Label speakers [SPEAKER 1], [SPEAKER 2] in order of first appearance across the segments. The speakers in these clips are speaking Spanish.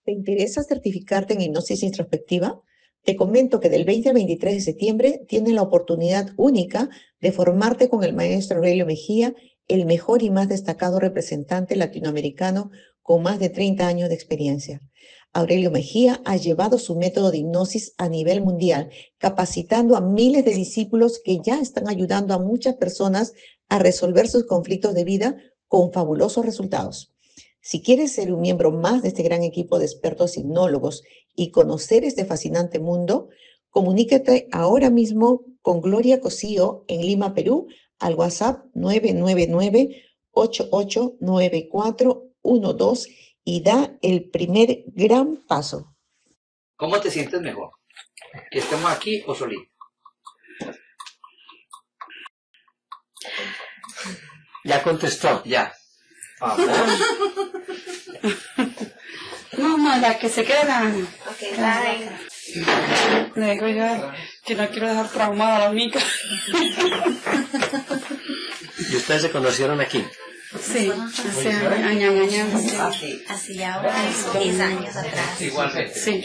[SPEAKER 1] ¿Te interesa certificarte en hipnosis introspectiva? Te comento que del 20 al 23 de septiembre tienes la oportunidad única de formarte con el maestro Aurelio Mejía, el mejor y más destacado representante latinoamericano con más de 30 años de experiencia. Aurelio Mejía ha llevado su método de hipnosis a nivel mundial, capacitando a miles de discípulos que ya están ayudando a muchas personas a resolver sus conflictos de vida con fabulosos resultados. Si quieres ser un miembro más de este gran equipo de expertos hipnólogos y conocer este fascinante mundo, comunícate ahora mismo con Gloria Cosío en Lima, Perú, al WhatsApp 999-889412 y da el primer gran paso.
[SPEAKER 2] ¿Cómo te sientes mejor? ¿Que estemos aquí o solitos?
[SPEAKER 3] Ya contestó.
[SPEAKER 2] Ya.
[SPEAKER 4] No, la que se queda.
[SPEAKER 5] Ok, bye.
[SPEAKER 4] Le digo ya que no quiero dejar traumada a la única.
[SPEAKER 3] ¿Y ustedes se conocieron aquí?
[SPEAKER 4] Sí, hace años.
[SPEAKER 5] Así ya unos 10 años atrás.
[SPEAKER 2] Igualmente.
[SPEAKER 4] Sí.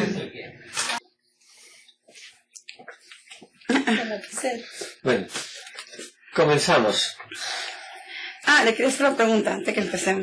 [SPEAKER 3] Bueno, comenzamos.
[SPEAKER 4] Le quería hacer una pregunta antes que empecemos.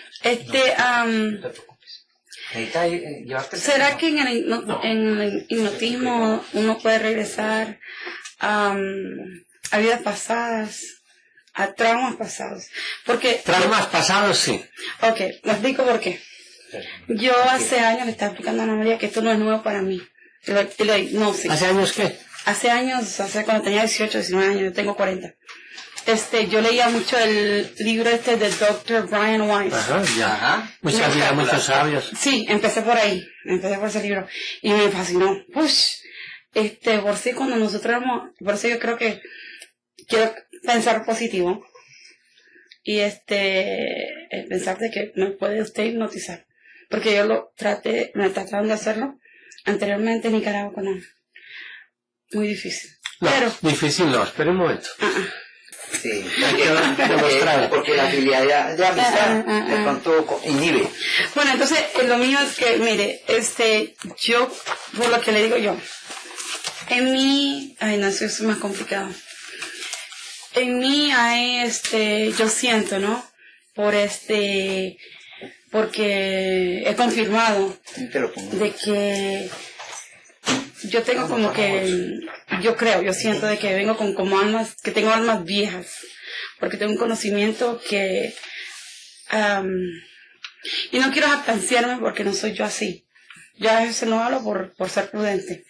[SPEAKER 4] ¿Será que en el hipnotismo uno puede regresar a vidas pasadas, a traumas pasados? Porque
[SPEAKER 3] Traumas pasados, sí.
[SPEAKER 4] Ok, me explico por qué. Yo hace años le estaba explicando a Ana María que esto no es nuevo para mí. La hipnosis.
[SPEAKER 3] ¿Hace años qué?
[SPEAKER 4] Hace años, cuando tenía 18, 19 años, yo tengo 40. Yo leía mucho el libro del Dr. Brian Weiss.
[SPEAKER 3] Ajá, ya. Muchas vidas, muchos sabios.
[SPEAKER 4] Sí, empecé por ahí, empecé por ese libro y me fascinó. Por si cuando nosotros por eso yo creo que quiero pensar positivo y pensar de que no puede usted hipnotizar, porque yo me trataron de hacerlo anteriormente en Nicaragua con Ana. Muy difícil.
[SPEAKER 3] No,
[SPEAKER 4] pero
[SPEAKER 3] difícil no, espera un momento.
[SPEAKER 2] Sí,
[SPEAKER 3] porque
[SPEAKER 2] la habilidad de amistad de pronto inhibe.
[SPEAKER 4] Bueno, entonces lo mío es que, mire, yo, por lo que le digo yo, en mí, eso es más complicado. En mí hay, yo siento, ¿no? Porque he confirmado de que yo tengo como que, yo siento de que vengo como almas, que tengo almas viejas, porque tengo un conocimiento que, y no quiero jactanciarme porque no soy yo así. Yo a veces no hablo por ser prudente.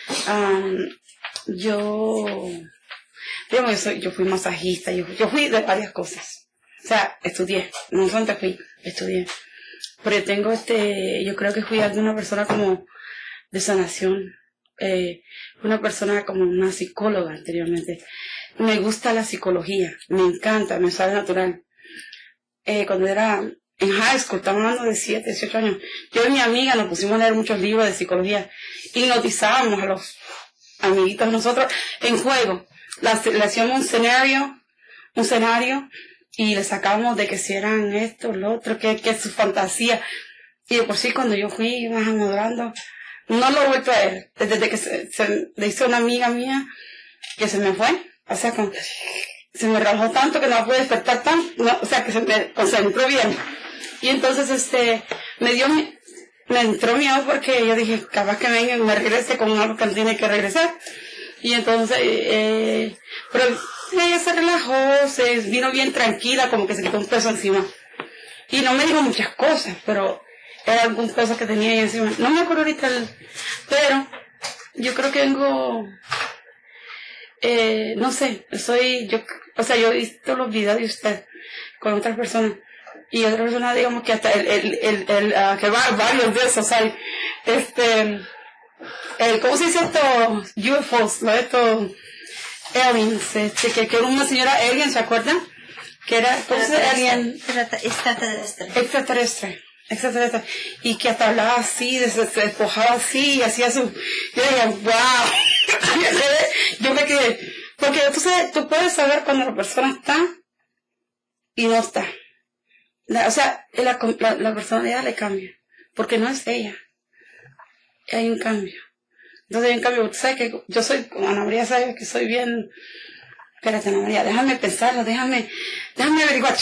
[SPEAKER 4] Yo fui masajista, yo fui de varias cosas. O sea, estudié, no solamente estudié. Pero tengo yo creo que fui alguna persona como de sanación. Una persona como una psicóloga anteriormente. Me gusta la psicología, me encanta, me sale natural. Cuando era en high school, estamos hablando de 7, 18 años, yo y mi amiga nos pusimos a leer muchos libros de psicología, hipnotizábamos a los amiguitos de nosotros en juego. Le hacíamos un escenario y le sacábamos de que si eran esto, lo otro, que es su fantasía. Y de por sí cuando yo fui más madurando, no lo he vuelto a ver, desde que le hice una amiga mía que se me fue, o sea, se me relajó tanto que no pude despertar o sea, que se me concentró bien. Y entonces, me entró miedo porque yo dije, capaz que venga y me regrese con algo que tiene que regresar. Y entonces, pero ella se relajó, se vino bien tranquila, como que se quitó un peso encima. Y no me dijo muchas cosas, pero era algunas cosas que tenía ahí encima. No me acuerdo ahorita, pero yo creo que vengo, no sé, yo he visto los videos de usted con otras personas, y otras personas, digamos que hasta que varios de esos hay, ¿cómo se dice esto? UFOs, ¿no? Estos aliens, que era una señora alien, ¿se acuerdan? Que era, ¿cómo se dice? Alien? Extraterrestre. Y que hasta hablaba así, se despojaba así y hacía su... Yo dije, wow. Yo me quedé, porque tú puedes saber cuando la persona está y no está. O sea, la personalidad le cambia. porque no es ella. Hay un cambio. Entonces hay un cambio. ¿Sabes que yo soy, como Ana María sabe que soy bien... Espérate, Ana María, déjame pensarlo, déjame averiguar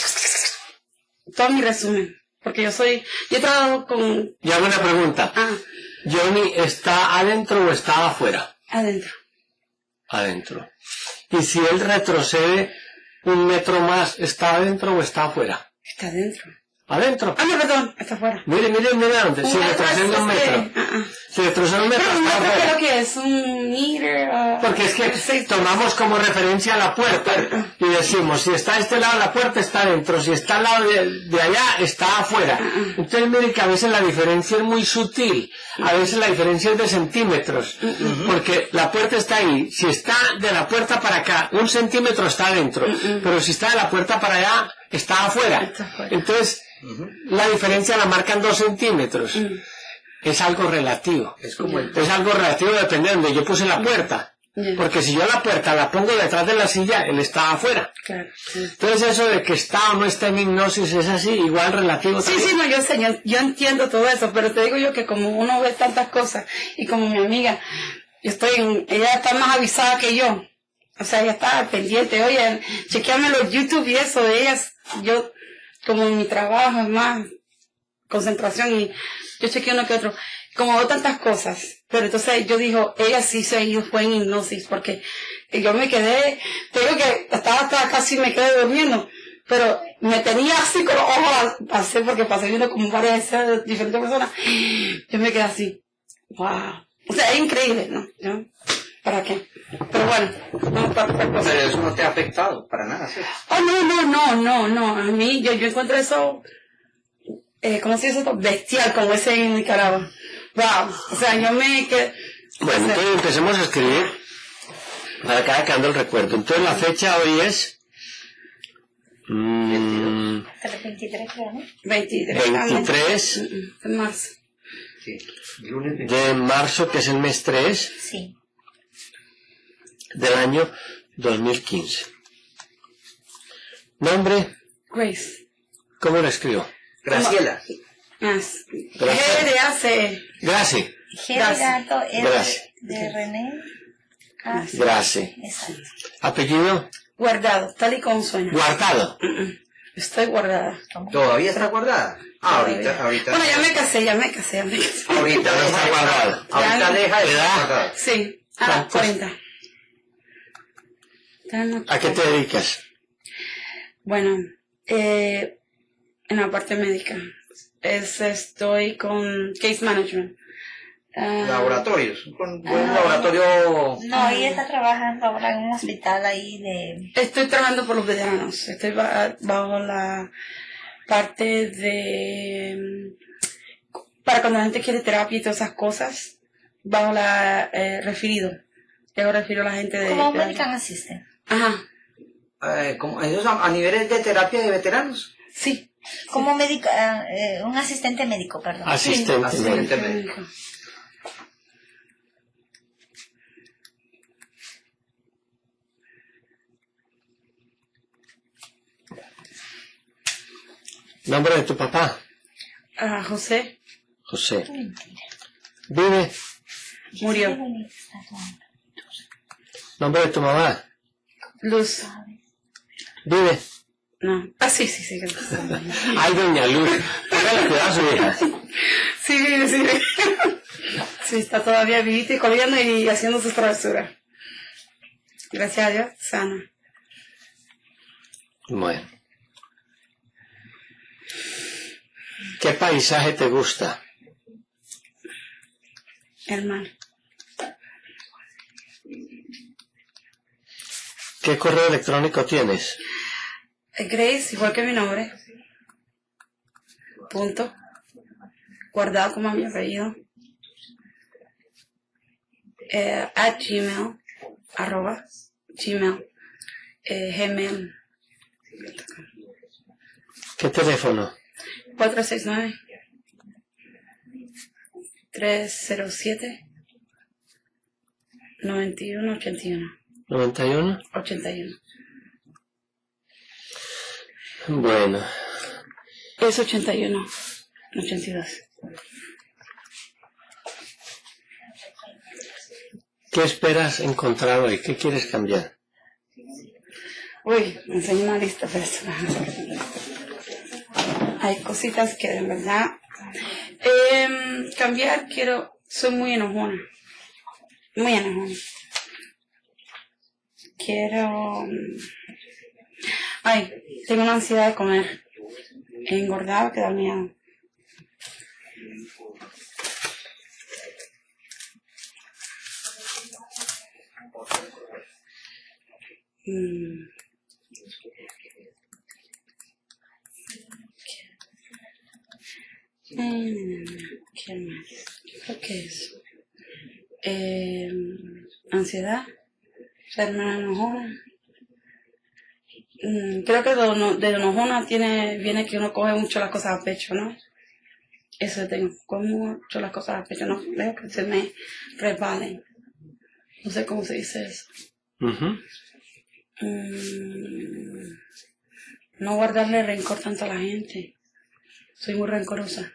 [SPEAKER 4] todo mi resumen. Porque yo he trabajado con...
[SPEAKER 3] Y hago una pregunta. ¿Johnny está adentro o está afuera?
[SPEAKER 4] Adentro.
[SPEAKER 3] Adentro. Y si él retrocede 1 metro más, ¿está adentro o está afuera?
[SPEAKER 4] Está adentro.
[SPEAKER 3] ¿Adentro?
[SPEAKER 4] No, perdón, está afuera.
[SPEAKER 3] Mire dónde. Si retrocede 1 metro. Si retrocede 1 metro,
[SPEAKER 4] Pero
[SPEAKER 3] está
[SPEAKER 4] no sé
[SPEAKER 3] afuera.
[SPEAKER 4] lo que es, un meter.
[SPEAKER 3] Porque es que tomamos como referencia la puerta y decimos, si está a este lado la puerta está adentro, si está al lado de allá está afuera. Entonces mire que a veces la diferencia es muy sutil, a veces la diferencia es de centímetros, porque la puerta está ahí, si está de la puerta para acá, 1 centímetro está adentro, pero si está de la puerta para allá, está afuera. Entonces, la diferencia la marcan 2 centímetros. Es algo relativo. Es algo relativo dependiendo de yo puse la puerta. Porque si yo la puerta la pongo detrás de la silla, él está afuera.
[SPEAKER 4] Claro.
[SPEAKER 3] Entonces eso de que está o no está en hipnosis es así, igual relativo
[SPEAKER 4] Sí,
[SPEAKER 3] también.
[SPEAKER 4] sí, no, yo sé, yo entiendo todo eso, pero te digo yo que como uno ve tantas cosas, y como mi amiga, ella está más avisada que yo. O sea, ella está pendiente, oye, chequeame los YouTube y eso de ellas, yo, como en mi trabajo es más concentración y yo chequeo uno que otro, como veo tantas cosas, pero entonces yo digo, ella sí se ha ido, fue en hipnosis, porque yo me quedé, te digo que hasta casi me quedé durmiendo, pero me tenía así con los ojos así, porque pasé viendo como varias escenas de diferentes personas, yo me quedé así, wow, o sea, es increíble, ¿no? ¿No? ¿Para qué? Pero bueno, no,
[SPEAKER 2] Pero eso no te ha afectado para nada, ¿sí?
[SPEAKER 4] Oh, no, a mí, yo encuentro eso, ¿cómo se dice eso? Bestial, como ese en Nicaragua. Wow, o sea, yo me quedé...
[SPEAKER 3] Bueno, entonces empecemos a escribir para cada quedando el recuerdo. Entonces la fecha hoy es...
[SPEAKER 5] Hasta el 23, creo, ¿no?
[SPEAKER 3] 23
[SPEAKER 4] de marzo.
[SPEAKER 2] Sí, lunes
[SPEAKER 3] de marzo, que es el mes 3
[SPEAKER 5] Sí.
[SPEAKER 3] del año 2015. Nombre,
[SPEAKER 4] Grace.
[SPEAKER 3] ¿cómo lo escribo?
[SPEAKER 2] Graciela.
[SPEAKER 4] Más.
[SPEAKER 3] Gracias.
[SPEAKER 4] G-D-A-C.
[SPEAKER 3] Gracie.
[SPEAKER 5] G de gato, R
[SPEAKER 3] Gracias.
[SPEAKER 5] de René. A.
[SPEAKER 3] Gracie.
[SPEAKER 5] Exacto.
[SPEAKER 3] Apellido,
[SPEAKER 4] Guardado, tal y como suena.
[SPEAKER 3] guardado.
[SPEAKER 4] Estoy guardada.
[SPEAKER 2] ¿Todavía está guardada? Ahorita.
[SPEAKER 4] Bueno, ya me casé.
[SPEAKER 2] Ahorita
[SPEAKER 3] no está guardada.
[SPEAKER 2] Ahorita
[SPEAKER 4] Ya.
[SPEAKER 2] deja de
[SPEAKER 3] ¿Edad?
[SPEAKER 2] estar guardada.
[SPEAKER 4] Sí.
[SPEAKER 3] ¿Cuántos?
[SPEAKER 4] 40. Ya no-
[SPEAKER 3] ¿A qué te dedicas?
[SPEAKER 4] Bueno, en la parte médica. Estoy con case management.
[SPEAKER 2] Laboratorios. Un laboratorio.
[SPEAKER 5] No, ella está trabajando ahora en un hospital ahí de...
[SPEAKER 4] Estoy trabajando por los veteranos. Estoy bajo la parte de... Para cuando la gente quiere terapia y todas esas cosas, bajo la referido. Yo refiero a la gente de...
[SPEAKER 5] Como American Assistant.
[SPEAKER 4] Ajá,
[SPEAKER 2] Como ellos a niveles de terapia de veteranos.
[SPEAKER 4] sí.
[SPEAKER 5] Como médico, un asistente médico, perdón.
[SPEAKER 3] Asistente.
[SPEAKER 2] Asistente médico.
[SPEAKER 3] Nombre de tu papá.
[SPEAKER 4] José
[SPEAKER 3] José.
[SPEAKER 5] Mentira.
[SPEAKER 3] Vive.
[SPEAKER 4] murió.
[SPEAKER 5] Qué bonito está tu hombre.
[SPEAKER 3] Nombre de tu mamá.
[SPEAKER 4] Luz.
[SPEAKER 3] Vive.
[SPEAKER 4] No. Sí. Gracias.
[SPEAKER 3] Ay, doña Luz. Póngale cuidado a su hija.
[SPEAKER 4] Sí. Sí, está todavía vivita y coleando y haciendo sus travesuras. Gracias a Dios, sana.
[SPEAKER 3] Bueno. ¿Qué paisaje te gusta?
[SPEAKER 4] Hermano.
[SPEAKER 3] ¿Qué correo electrónico tienes?
[SPEAKER 4] Grace, igual que mi nombre. Punto. Guardado como mi apellido. At gmail. @ gmail. Gmail.
[SPEAKER 3] ¿Qué teléfono?
[SPEAKER 4] 469 307 9181
[SPEAKER 3] ¿91?
[SPEAKER 4] 81.
[SPEAKER 3] Bueno.
[SPEAKER 4] Es 81, 82.
[SPEAKER 3] ¿Qué esperas encontrar hoy? ¿Qué quieres cambiar?
[SPEAKER 4] Uy, me enseño una lista de esto. Hay cositas que de verdad cambiar quiero. Soy muy enojona. Muy enojona. Quiero. Ay, tengo una ansiedad de comer. He engordado que da miedo. ¿Qué más? Creo que es ansiedad, ser enojona. Creo que de enojona viene que uno coge mucho las cosas a pecho, ¿no? Eso tengo, cojo mucho las cosas a pecho, no dejo que se me resbalen. No sé cómo se dice eso. No guardarle rencor tanto a la gente. Soy muy rencorosa.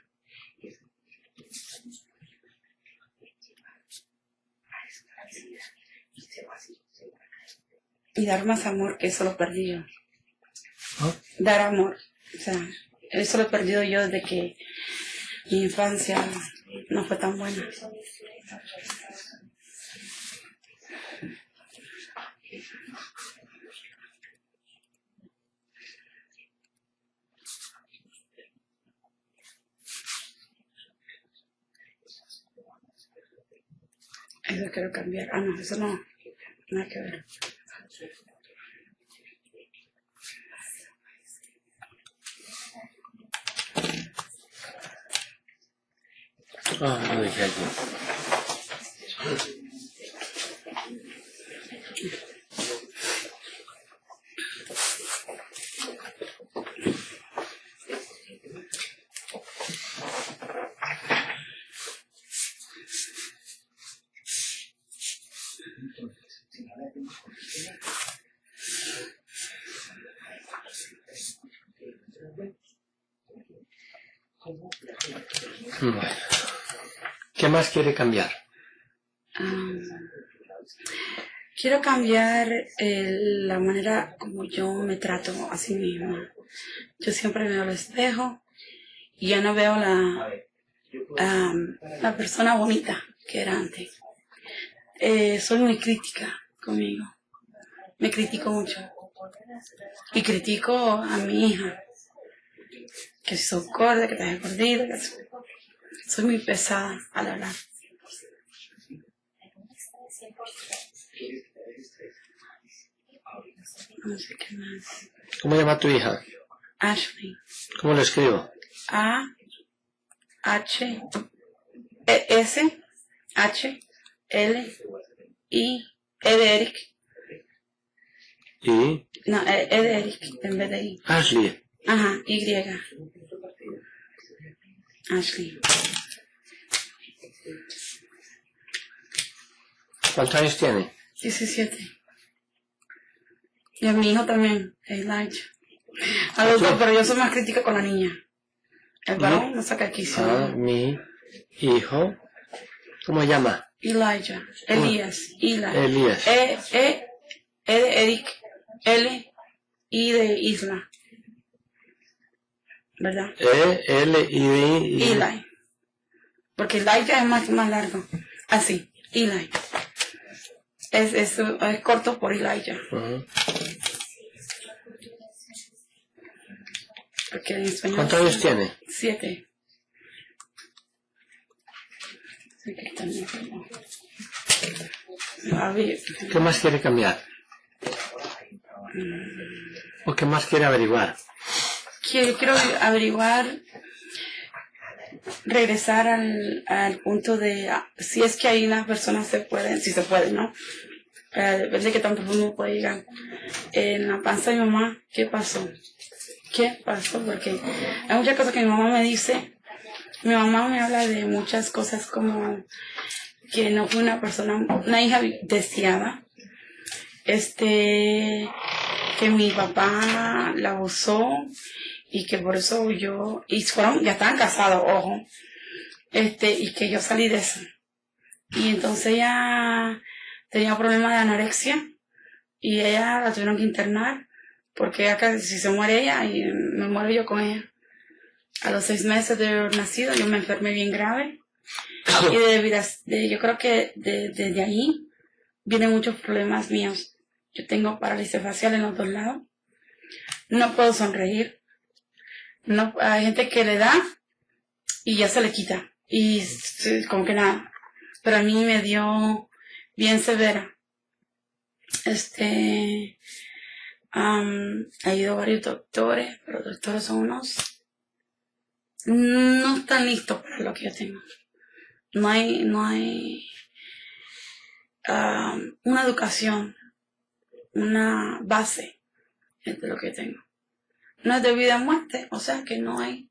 [SPEAKER 4] Y dar más amor, que eso lo he perdido. Dar amor. O sea, eso lo he perdido yo desde que mi infancia no fue tan buena. Eso quiero cambiar. Ah, no, eso no. Nada que ver.
[SPEAKER 3] Ah, lo dejé allí. Bueno. ¿Qué más quiere cambiar?
[SPEAKER 4] Quiero cambiar la manera como yo me trato a sí misma. Yo siempre me veo al espejo y ya no veo la persona bonita que era antes. Soy muy crítica conmigo. Me critico mucho. Y critico a mi hija. Que si soy gorda, que estás gordita. Soy muy pesada al hablar. No sé qué más.
[SPEAKER 3] ¿Cómo llama tu hija?
[SPEAKER 4] Ashley.
[SPEAKER 3] ¿Cómo lo escribo?
[SPEAKER 4] A-H-L-I E de Eric.
[SPEAKER 3] ¿Y?
[SPEAKER 4] No, E de Eric en vez de I.
[SPEAKER 3] Ashley.
[SPEAKER 4] Ajá, Y. Ashley.
[SPEAKER 3] ¿Cuántos años tiene?
[SPEAKER 4] 17. Y a mi hijo también, Elijah. A los dos, pero yo soy más crítica con la niña. El varón no saca aquí.
[SPEAKER 3] Mi hijo. ¿Cómo se llama?
[SPEAKER 4] Elijah. Elías.
[SPEAKER 3] Elías.
[SPEAKER 4] E de Eric. L. I de Isla. ¿Verdad?
[SPEAKER 3] E-L-I-D.
[SPEAKER 4] Eli. Porque Elijah es más largo. Así. Eli. Es corto por Elijah. Porque en español.
[SPEAKER 3] ¿Cuántos años tiene?
[SPEAKER 4] 7.
[SPEAKER 3] ¿Qué más quiere cambiar? ¿O qué más quiere averiguar?
[SPEAKER 4] Quiero averiguar, regresar al punto de si es que hay una persona si se puede, ¿no? Depende de qué tan profundo puede llegar. En la panza de mi mamá, ¿qué pasó? ¿Qué pasó? Porque hay muchas cosas que mi mamá me dice. Mi mamá me habla de muchas cosas como que no fue una hija deseada. Que mi papá la abusó y que por eso ya estaban casados, ojo. y que yo salí de eso. Y entonces ella tenía problemas de anorexia y ella la tuvieron que internar porque ella casi, si se muere ella y me muero yo con ella. A los 6 meses de haber nacido yo me enfermé bien grave y yo creo que desde ahí vienen muchos problemas míos. Yo tengo parálisis facial en los 2 lados, no puedo sonreír, no, hay gente que le da y ya se le quita y como que nada, pero a mí me dio bien severa. He ido a varios doctores, pero los doctores son no están listos para lo que yo tengo. No hay una educación, una base de lo que tengo. No es de vida o muerte, o sea que no hay.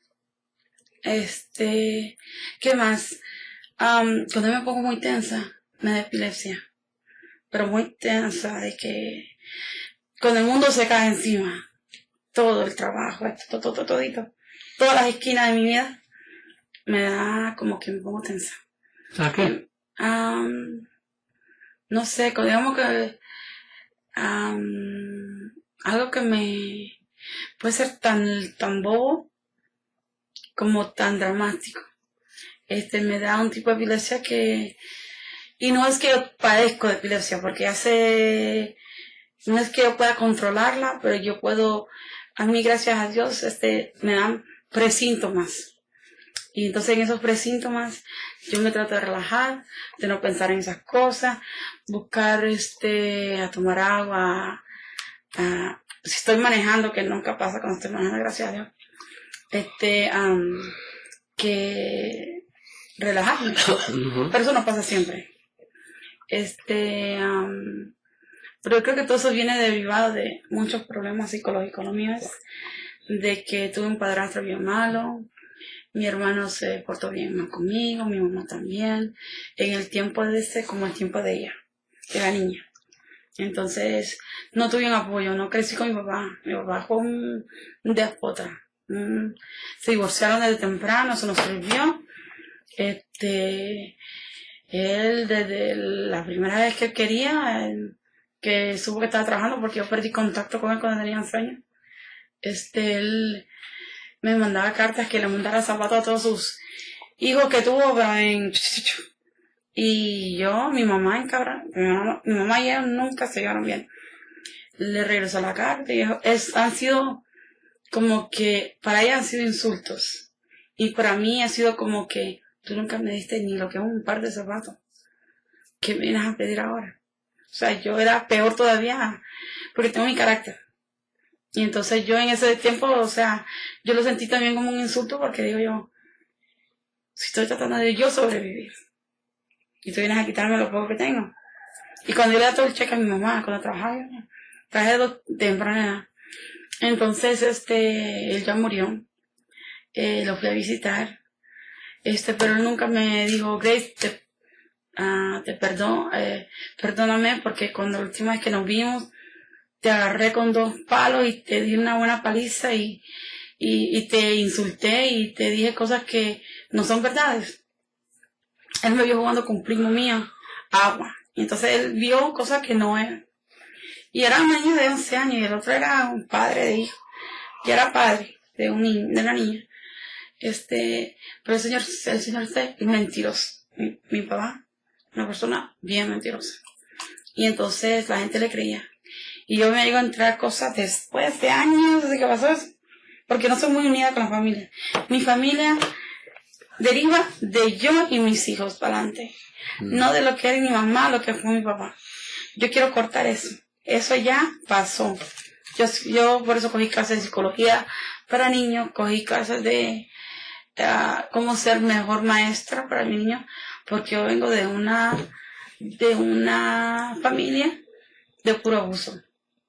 [SPEAKER 4] ¿Qué más? Cuando me pongo muy tensa, me da epilepsia. Pero muy tensa, de que cuando el mundo se cae encima, todo el trabajo, todito, todas las esquinas de mi vida, me da como que me pongo tensa.
[SPEAKER 3] ¿A qué?
[SPEAKER 4] No sé, digamos que algo que me puede ser tan bobo como tan dramático. Me da un tipo de epilepsia y no es que yo padezco de epilepsia, porque no es que yo pueda controlarla, pero yo puedo, a mí gracias a Dios, me dan presíntomas. Y entonces en esos presíntomas yo me trato de relajar, de no pensar en esas cosas, buscar a tomar agua, si estoy manejando, que nunca pasa cuando estoy manejando, gracias a Dios, que relajarme, pero eso no pasa siempre. Pero yo creo que todo eso viene derivado de muchos problemas psicológicos. Lo mío es de que tuve un padrastro bien malo, mi hermano se portó bien mal conmigo, mi mamá también, en el tiempo de como el tiempo de ella, de la niña. Entonces, no tuve un apoyo, no crecí con mi papá. Mi papá fue un déspota. Se divorciaron desde temprano, eso nos sirvió. Él, desde la primera vez que él quería, que supo que estaba trabajando, porque yo perdí contacto con él cuando tenía 11 años, él me mandaba cartas que le mandara zapatos a todos sus hijos que tuvo, pero y yo, mi mamá y ella nunca se llevaron bien. Le regresó la carta y dijo, han sido como que, para ella han sido insultos, y para mí ha sido como que, tú nunca me diste ni lo que es un par de zapatos, ¿qué me vienes a pedir ahora? O sea, yo era peor todavía, porque tengo mi carácter. Y entonces yo en ese tiempo, o sea, yo lo sentí también como un insulto, porque digo yo, si estoy tratando de yo sobrevivir, y tú vienes a quitarme lo poco que tengo. Y cuando yo le da todo el cheque a mi mamá, cuando trabajaba, trabajé de temprana edad. Entonces, él ya murió, lo fui a visitar, pero él nunca me dijo, Grace, perdóname, porque cuando la última vez que nos vimos, te agarré con 2 palos y te di una buena paliza y te insulté y te dije cosas que no son verdades. Él me vio jugando con un primo mío, agua, y entonces él vio cosas que no eran. Y era un niño de 11 años y el otro era un padre de hijo, y era padre de una niña. Pero el señor es mentiroso. Mi papá, una persona bien mentirosa. Y entonces la gente le creía. Y yo me llego a entrar cosas después de años desde que pasó eso, porque no soy muy unida con la familia. Mi familia deriva de yo y mis hijos para adelante, no de lo que era mi mamá, lo que fue mi papá. Yo quiero cortar eso. Eso ya pasó. Yo por eso cogí clases de psicología para niños, cogí clases de cómo ser mejor maestra para mi niño, porque yo vengo de una familia de puro abuso,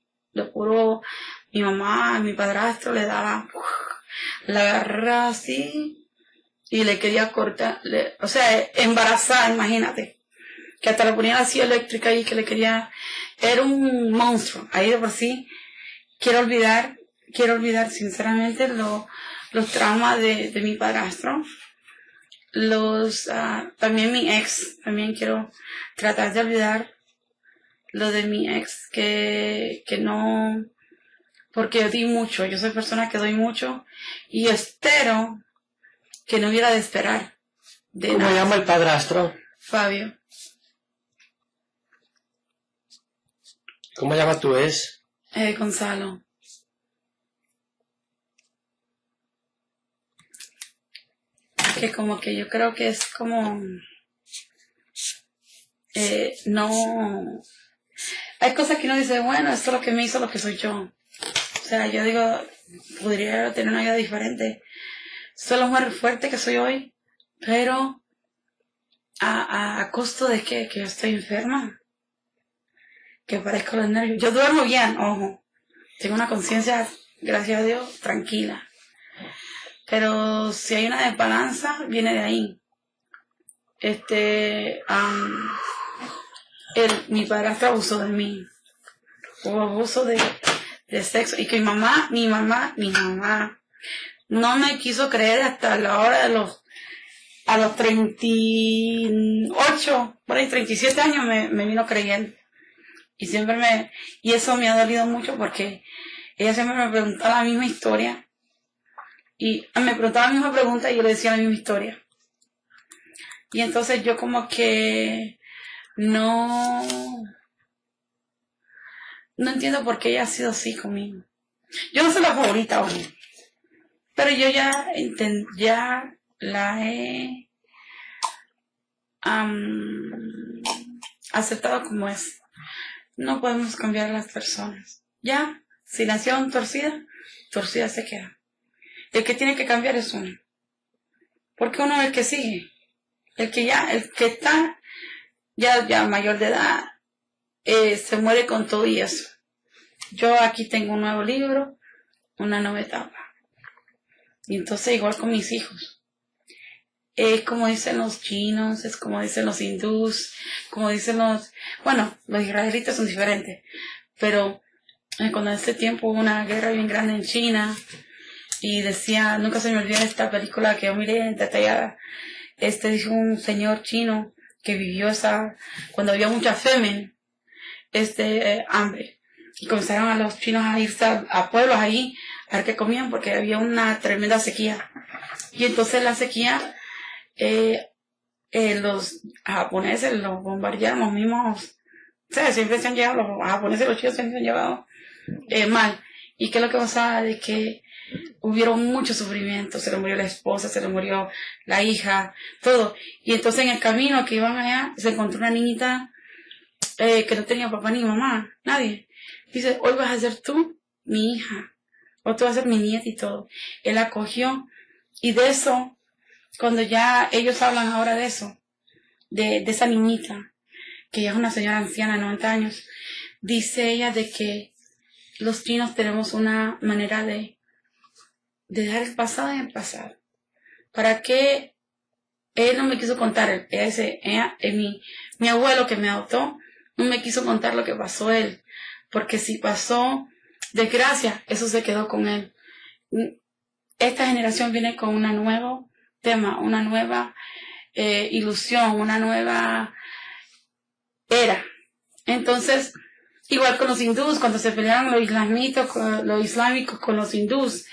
[SPEAKER 4] mi mamá, mi padrastro le daba, la agarraba así y le quería cortar, o sea, embarazada, imagínate, que hasta le ponía así eléctrica y que le quería, era un monstruo. Ahí de por sí quiero olvidar sinceramente los traumas de mi padrastro, también mi ex, también quiero tratar de olvidar lo de mi ex, que no, porque di mucho, yo soy persona que doy mucho, y espero que no hubiera de esperar.
[SPEAKER 3] ¿Cómo llama el padrastro?
[SPEAKER 4] Fabio.
[SPEAKER 3] ¿Cómo llama tu ex?
[SPEAKER 4] Gonzalo. Que como que yo creo que es como no, hay cosas que uno dice, bueno, esto es lo que me hizo lo que soy yo. O sea, yo digo, podría tener una vida diferente. Soy la mujer fuerte que soy hoy, pero a costo de que yo estoy enferma, que parezco los nervios. Yo duermo bien, ojo, tengo una conciencia, gracias a Dios, tranquila. Pero si hay una desbalanza, viene de ahí. Mi padrastro abusó de mí. Hubo abuso de sexo. Y que mi mamá no me quiso creer hasta la hora de a los 38, por ahí 37 años me vino creyendo. Y y eso me ha dolido mucho porque ella siempre me preguntaba la misma historia. Y me preguntaba la misma pregunta y yo le decía la misma historia. Y entonces yo como que no entiendo por qué ella ha sido así conmigo. Yo no soy la favorita hoy, pero yo ya la he aceptado como es. No podemos cambiar a las personas. Ya, si nacieron torcida se queda. El que tiene que cambiar es uno. Porque uno es el que sigue. El que está ya mayor de edad, se muere con todo y eso. Yo aquí tengo un nuevo libro, una nueva etapa. Y entonces igual con mis hijos. Es como dicen los chinos, es como dicen los hindús, como dicen los israelitas son diferentes. Pero cuando en ese tiempo hubo una guerra bien grande en China, y decía, nunca se me olvida esta película que yo miré detallada. Dijo un señor chino que vivió cuando había mucha famine, hambre. Y comenzaron a los chinos a irse a pueblos ahí a ver qué comían porque había una tremenda sequía. Y entonces la sequía, los japoneses los bombardearon los mismos. O sea, siempre se han llevado, los japoneses, los chinos siempre se han llevado mal. ¿Y qué es lo que pasaba? De que hubieron mucho sufrimiento, se le murió la esposa, se le murió la hija, todo. Y entonces en el camino que iban allá, se encontró una niñita que no tenía papá ni mamá, nadie. Dice, hoy vas a ser tú, mi hija, o tú vas a ser mi nieta y todo. Él la acogió, y de eso, cuando ya ellos hablan ahora de eso, de esa niñita, que ya es una señora anciana, 90 años, dice ella de que los chinos tenemos una manera de dejar el pasado en el pasado. ¿Para qué? Él no me quiso contar, mi abuelo que me adoptó, no me quiso contar lo que pasó él, porque si pasó desgracia, eso se quedó con él. Esta generación viene con un nuevo tema, una nueva ilusión, una nueva era. Entonces, igual con los hindús, cuando se pelearon los islámicos con los hindús,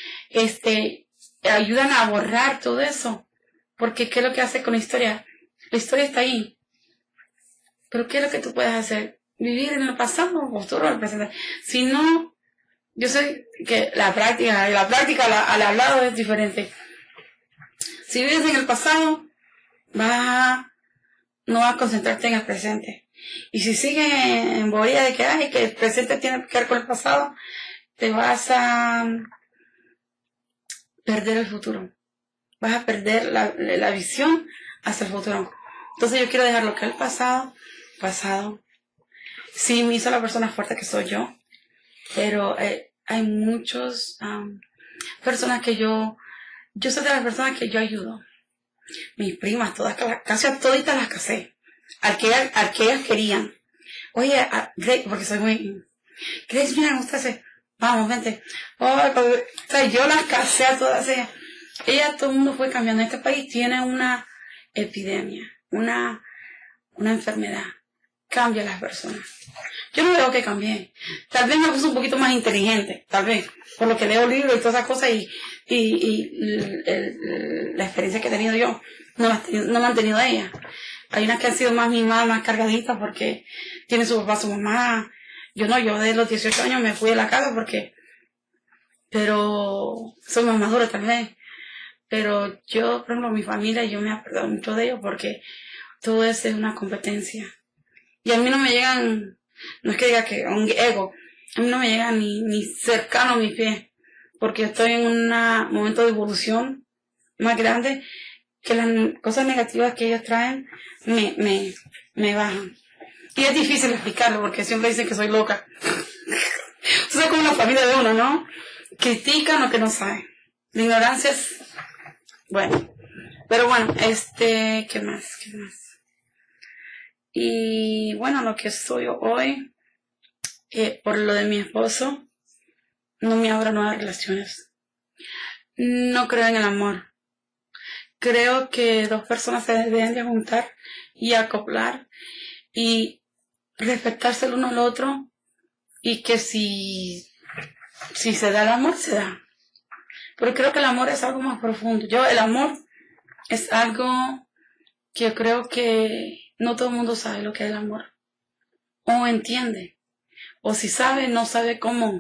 [SPEAKER 4] ayudan a borrar todo eso. Porque ¿qué es lo que hace con la historia? La historia está ahí. Pero ¿qué es lo que tú puedes hacer? Vivir en el pasado o futuro, en el presente. Si no, yo sé que la práctica al hablado es diferente. Si vives en el pasado, no vas a concentrarte en el presente. Y si sigues en boría de que el presente tiene que ver con el pasado, te vas a perder el futuro. Vas a perder la visión hacia el futuro. Entonces yo quiero dejar lo que es el pasado. Sí, me hizo la persona fuerte que soy yo, pero hay muchas personas que yo soy de las personas que yo ayudo. Mis primas, casi a toditas las casé, al que ellas querían. Oye, Grace, porque soy muy... Grace, mira, me gusta ese... Vamos, vente. O sea, yo las casé a todas ellas. todo el mundo fue cambiando. Este país tiene una epidemia, una enfermedad. Cambia a las personas. Yo no veo que cambie. Tal vez me puse un poquito más inteligente, tal vez, por lo que leo libros y todas esas cosas la experiencia que he tenido yo, no la han tenido ella. Hay unas que han sido más mimadas, más cargaditas porque tienen su papá, su mamá. Yo no, yo de los 18 años me fui de la casa pero soy más madura tal vez. Pero yo, por ejemplo, mi familia, yo me he aprendido mucho de ellos porque todo eso es una competencia. Y a mí no me llegan, no es que diga que un ego, a mí no me llega ni cercano a mi pie, porque estoy en un momento de evolución más grande que las cosas negativas que ellos traen me bajan. Y es difícil explicarlo porque siempre dicen que soy loca. Eso es como la familia de uno, ¿no? Critican lo que no saben. La ignorancia es... Bueno. Pero bueno, ¿qué más? Y bueno, lo que soy hoy, por lo de mi esposo, no me abro nuevas relaciones. No creo en el amor. Creo que dos personas se deben de juntar y acoplar y respetarse el uno al otro, y que si se da el amor, se da. Pero creo que el amor es algo más profundo. El amor es algo que yo creo que no todo el mundo sabe lo que es el amor, o entiende, o si sabe, no sabe cómo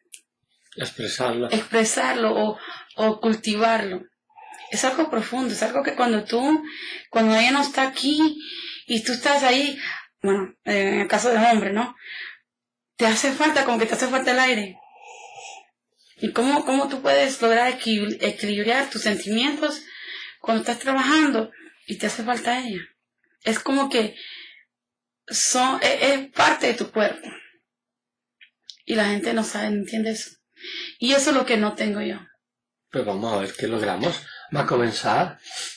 [SPEAKER 4] expresarlo o cultivarlo. Es algo profundo, es algo que cuando ella no está aquí y tú estás ahí, bueno, en el caso del hombre, ¿no? Te hace falta, como que te hace falta el aire. ¿Y cómo tú puedes lograr equilibrar tus sentimientos cuando estás trabajando y te hace falta ella? Es como que es parte de tu cuerpo. Y la gente no sabe, no entiende eso. Y eso es lo que no tengo yo.
[SPEAKER 3] Pues vamos a ver qué logramos. Va a comenzar.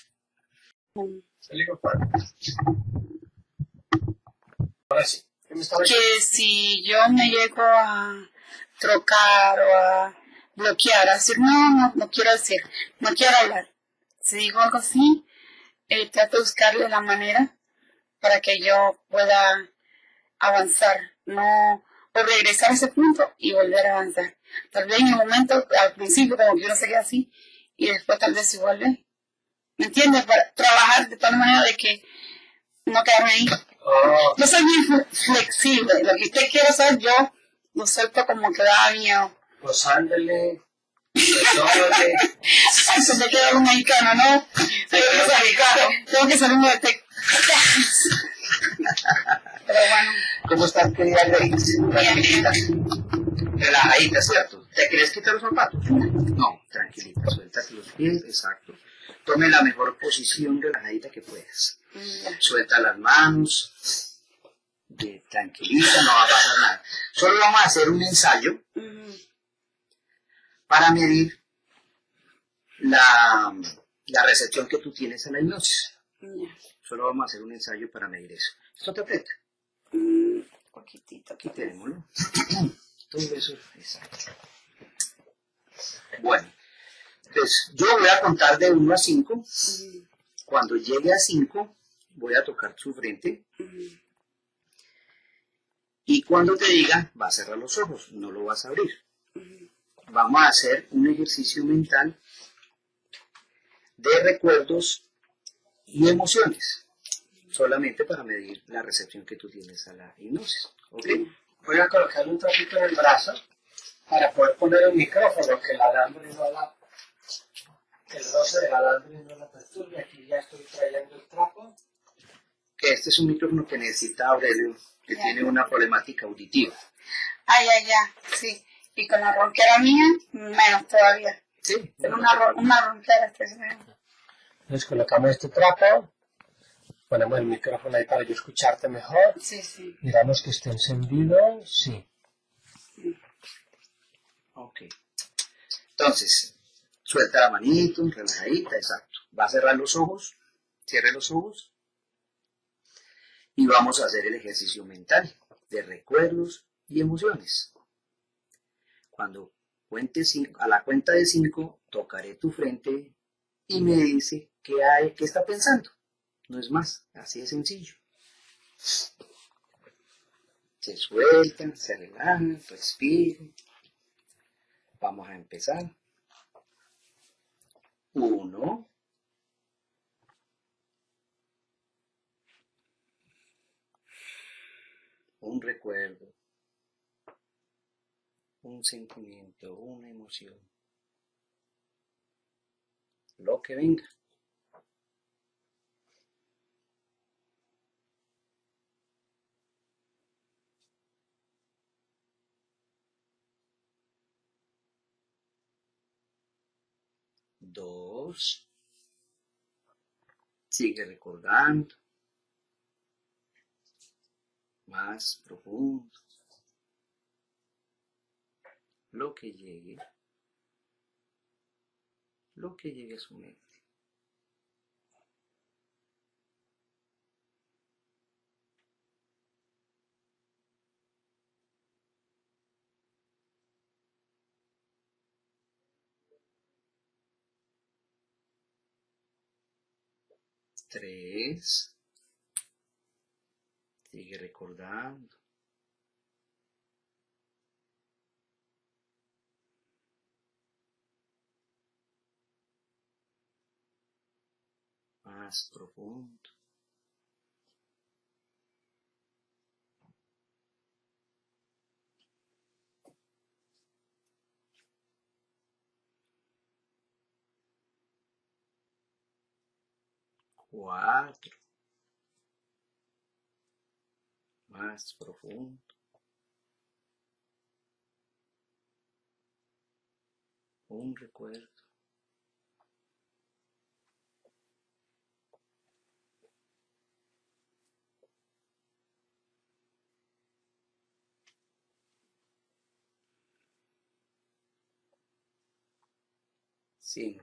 [SPEAKER 3] Ahora sí.
[SPEAKER 4] Que si yo me llego a trocar o a bloquear, a decir, no quiero decir, no quiero hablar. Si digo algo así, trato de buscarle la manera para que yo pueda avanzar, o regresar a ese punto y volver a avanzar. Tal vez en el momento, al principio, como que uno se queda así, y después tal vez se vuelve. ¿Me entiendes? Para trabajar de tal manera de que no quedarme ahí. Yo soy muy flexible. Lo que usted quiere saber, yo lo suelto como que da miedo.
[SPEAKER 3] Pues ándale.
[SPEAKER 4] Se me queda un mexicano, ¿no? Tengo que salirme de Pero bueno.
[SPEAKER 2] ¿Cómo estás, querida Grace? Tranquilita. Relajadita, ¿cierto? ¿Te quieres quitar los zapatos? No, tranquilita. Suéltate los pies, exacto. Tome la mejor posición relajadita que puedas. Suelta las manos. Tranquilita, no va a pasar nada. Solo vamos a hacer un ensayo para medir la recepción que tú tienes a la hipnosis. Solo vamos a hacer un ensayo para medir eso. ¿Esto te aprieta?
[SPEAKER 4] Poquitito.
[SPEAKER 2] Aquí tenemos, ¿no? Todo eso, exacto. Bueno, entonces yo voy a contar de 1 a 5. Cuando llegue a 5, voy a tocar su frente. Y cuando te diga, vas a cerrar los ojos, no lo vas a abrir. Vamos a hacer un ejercicio mental de recuerdos y emociones, solamente para medir la recepción que tú tienes a la hipnosis. ¿Ok?
[SPEAKER 3] Voy a colocarle un trapito en el brazo para poder poner el micrófono, que la alambre no el roce del alambre no la perturbe. Aquí ya estoy trayendo el trapo.
[SPEAKER 2] Este es un micrófono que necesita Aurelio, que tiene una problemática auditiva.
[SPEAKER 4] Sí. Y con la ronquera mía, menos todavía.
[SPEAKER 2] Sí.
[SPEAKER 4] Tengo una ronquera.
[SPEAKER 3] Entonces colocamos este trapo, ponemos el micrófono ahí para yo escucharte mejor.
[SPEAKER 4] Sí.
[SPEAKER 3] Miramos que esté encendido. Sí.
[SPEAKER 2] Ok. Entonces, suelta la manito, relajadita, exacto. Va a cerrar los ojos, cierre los ojos. Y vamos a hacer el ejercicio mental de recuerdos y emociones. Cuando cuente a la cuenta de 5, tocaré tu frente y me dice qué está pensando. No es más, así de sencillo. Se sueltan, se relajan, respiren. Vamos a empezar. 1, un recuerdo, un sentimiento, una emoción, lo que venga. 2, sigue recordando, más profundo, lo que llegue a su mente. 3, sigue recordando. Más profundo. 4, más profundo. 1 recuerdo. 5.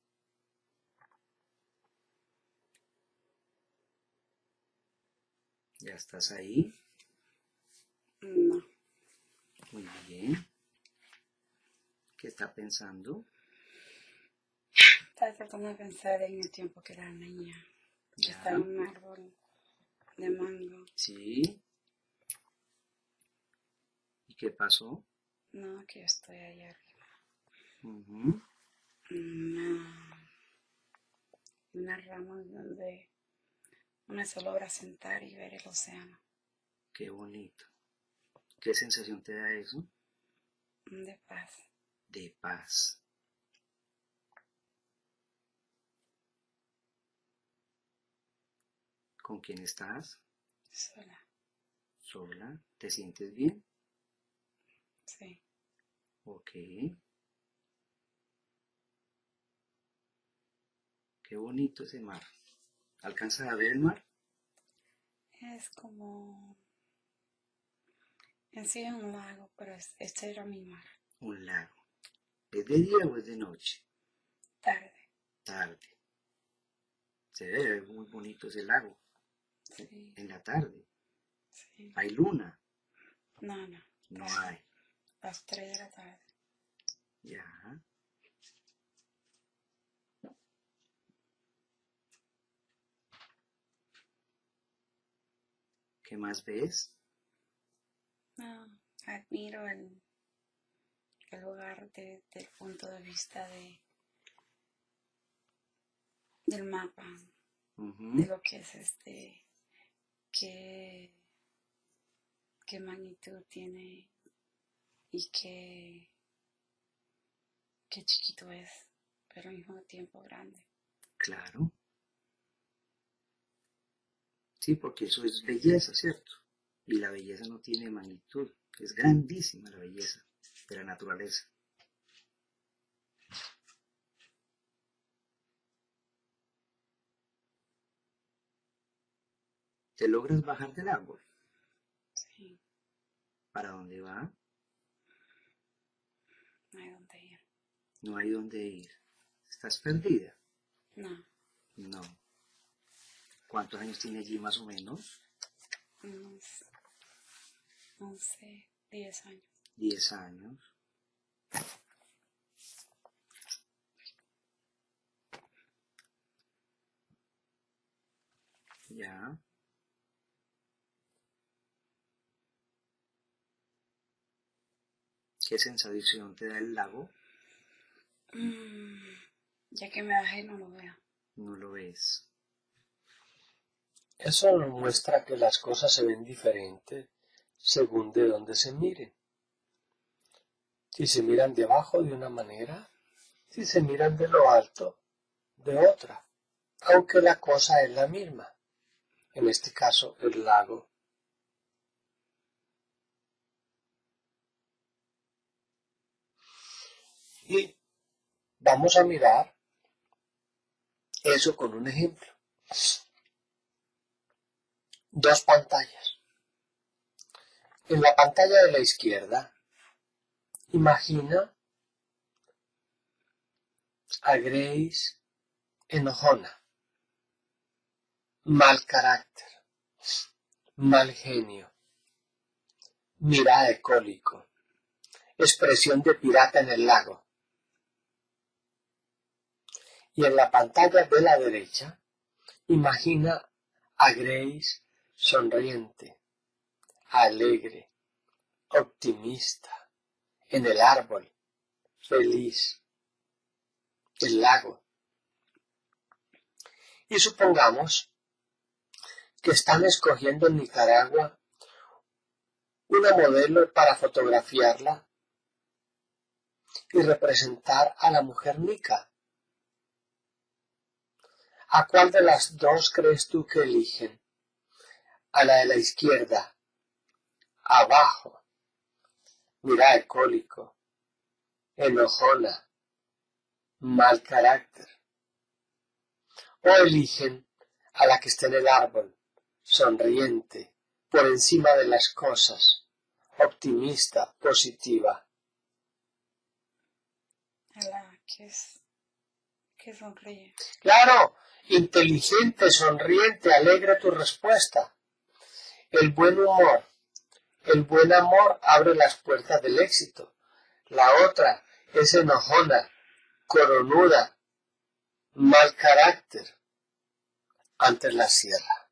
[SPEAKER 2] ¿Ya estás ahí?
[SPEAKER 4] No.
[SPEAKER 2] Muy bien. ¿Qué está pensando?
[SPEAKER 4] Estaba tratando de pensar en el tiempo que era niña. Que estaba en un árbol de mango.
[SPEAKER 2] Sí. ¿Y qué pasó?
[SPEAKER 4] No, que yo estoy allá arriba.
[SPEAKER 2] Ujú.
[SPEAKER 4] Una rama donde uno se logra sentar y ver el océano.
[SPEAKER 2] Qué bonito. ¿Qué sensación te da eso?
[SPEAKER 4] De paz.
[SPEAKER 2] De paz. ¿Con quién estás?
[SPEAKER 4] Sola.
[SPEAKER 2] ¿Sola? ¿Te sientes bien?
[SPEAKER 4] Sí.
[SPEAKER 2] Ok. Qué bonito ese mar. ¿Alcanzas a ver el mar?
[SPEAKER 4] Es como... En sí es un lago, pero este era mi mar.
[SPEAKER 2] Un lago. ¿Es de día o es de noche?
[SPEAKER 4] Tarde.
[SPEAKER 2] Tarde. Se ve muy bonito ese lago.
[SPEAKER 4] Sí.
[SPEAKER 2] En la tarde.
[SPEAKER 4] Sí.
[SPEAKER 2] ¿Hay luna?
[SPEAKER 4] No.
[SPEAKER 2] No hay.
[SPEAKER 4] Las 3 de la tarde.
[SPEAKER 2] Ya. ¿Qué más ves?
[SPEAKER 4] No, admiro el lugar desde el punto de vista del mapa, de lo que es qué magnitud tiene y qué chiquito es, pero al mismo tiempo grande.
[SPEAKER 2] Claro. Sí, porque eso es belleza, ¿cierto? Y la belleza no tiene magnitud. Es grandísima la belleza de la naturaleza. ¿Te logras bajar del árbol?
[SPEAKER 4] Sí,
[SPEAKER 2] ¿Para dónde va?
[SPEAKER 4] no hay dónde ir.
[SPEAKER 2] No hay dónde ir. ¿Estás perdida?
[SPEAKER 4] No,
[SPEAKER 2] No. ¿Cuántos años tiene allí más o menos?
[SPEAKER 4] unos 11, 10 años.
[SPEAKER 2] 10 años. Ya. ¿Qué sensación te da el lago?
[SPEAKER 4] Ya que me bajé no lo veo.
[SPEAKER 2] No lo ves.
[SPEAKER 3] Eso nos muestra que las cosas se ven diferentes según de dónde se miren. Si se miran de abajo de una manera, si se miran de lo alto de otra, aunque la cosa es la misma. En este caso, el lago. Y vamos a mirar eso con un ejemplo. Dos pantallas. En la pantalla de la izquierda, imagina a Grace enojona, mal carácter, mal genio, mirada de cólico, expresión de pirata en el lago. Y en la pantalla de la derecha, imagina a Grace sonriente, alegre, optimista, en el árbol, feliz, el lago. Y supongamos que están escogiendo en Nicaragua una modelo para fotografiarla y representar a la mujer nica. ¿A cuál de las dos crees tú que eligen? A la de la izquierda, abajo, mirada de cólico, enojona, mal carácter. O eligen a la que está en el árbol, sonriente, por encima de las cosas, optimista, positiva.
[SPEAKER 4] A la que sonríe.
[SPEAKER 3] Claro, inteligente, sonriente, alegre tu respuesta. El buen humor, el buen amor abre las puertas del éxito. La otra es enojona, coronuda, mal carácter, antes la cierra.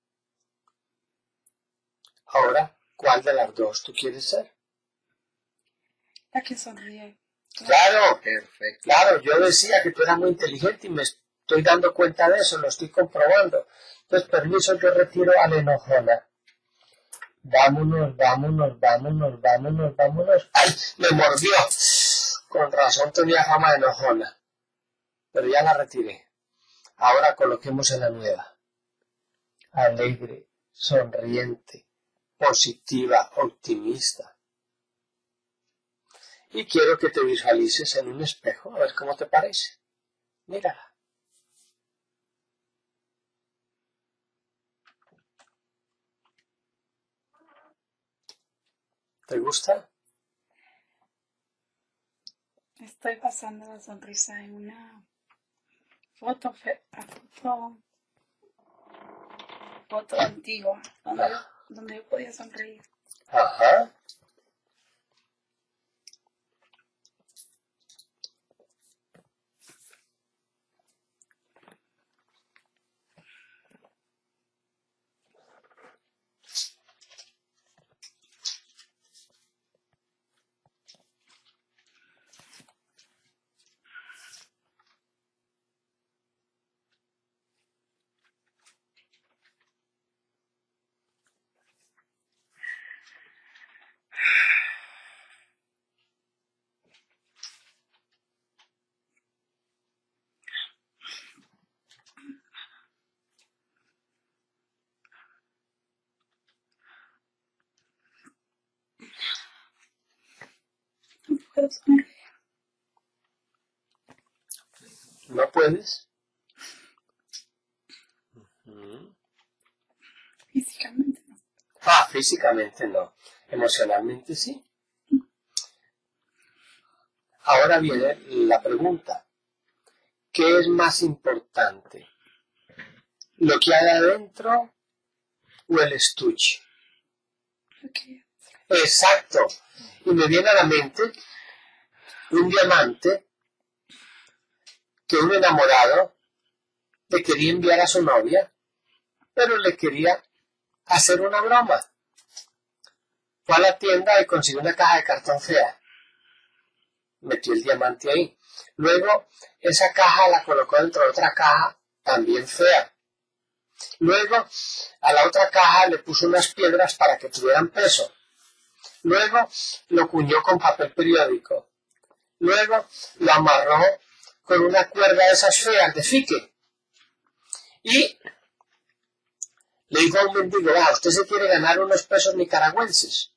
[SPEAKER 3] Ahora, ¿cuál de las dos tú quieres ser?
[SPEAKER 4] La que sonríe.
[SPEAKER 3] Claro,
[SPEAKER 2] Perfecto.
[SPEAKER 3] claro, yo decía que tú eras muy inteligente y me estoy dando cuenta de eso, lo estoy comprobando. Entonces, permiso, yo retiro a la enojona. Vámonos, vámonos, vámonos, vámonos, vámonos. ¡Ay! Me mordió. Con razón tenía fama de enojona. Pero ya la retiré. Ahora coloquemos en la nueva. Alegre, sonriente, positiva, optimista. Y quiero que te visualices en un espejo, a ver cómo te parece. Mírala. ¿Te gusta?
[SPEAKER 4] Estoy pasando la sonrisa en una foto antigua, donde yo podía sonreír.
[SPEAKER 3] Ajá.
[SPEAKER 4] Puedo sonreír.
[SPEAKER 3] ¿No puedes?
[SPEAKER 4] Físicamente no.
[SPEAKER 3] Ah, físicamente no. Emocionalmente sí. Ahora viene la pregunta. ¿Qué es más importante? ¿Lo que hay adentro o el estuche?
[SPEAKER 4] Okay.
[SPEAKER 3] Exacto. Y me viene a la mente un diamante que un enamorado le quería enviar a su novia pero le quería hacer una broma. Fue a la tienda y consiguió una caja de cartón fea. Metió el diamante ahí. Luego, esa caja la colocó dentro de otra caja también fea. Luego, a la otra caja le puso unas piedras para que tuvieran peso. Luego, lo cuñó con papel periódico. Luego, lo amarró con una cuerda de esas feas de fique. Y le dijo a un mendigo, usted se quiere ganar unos pesos nicaragüenses.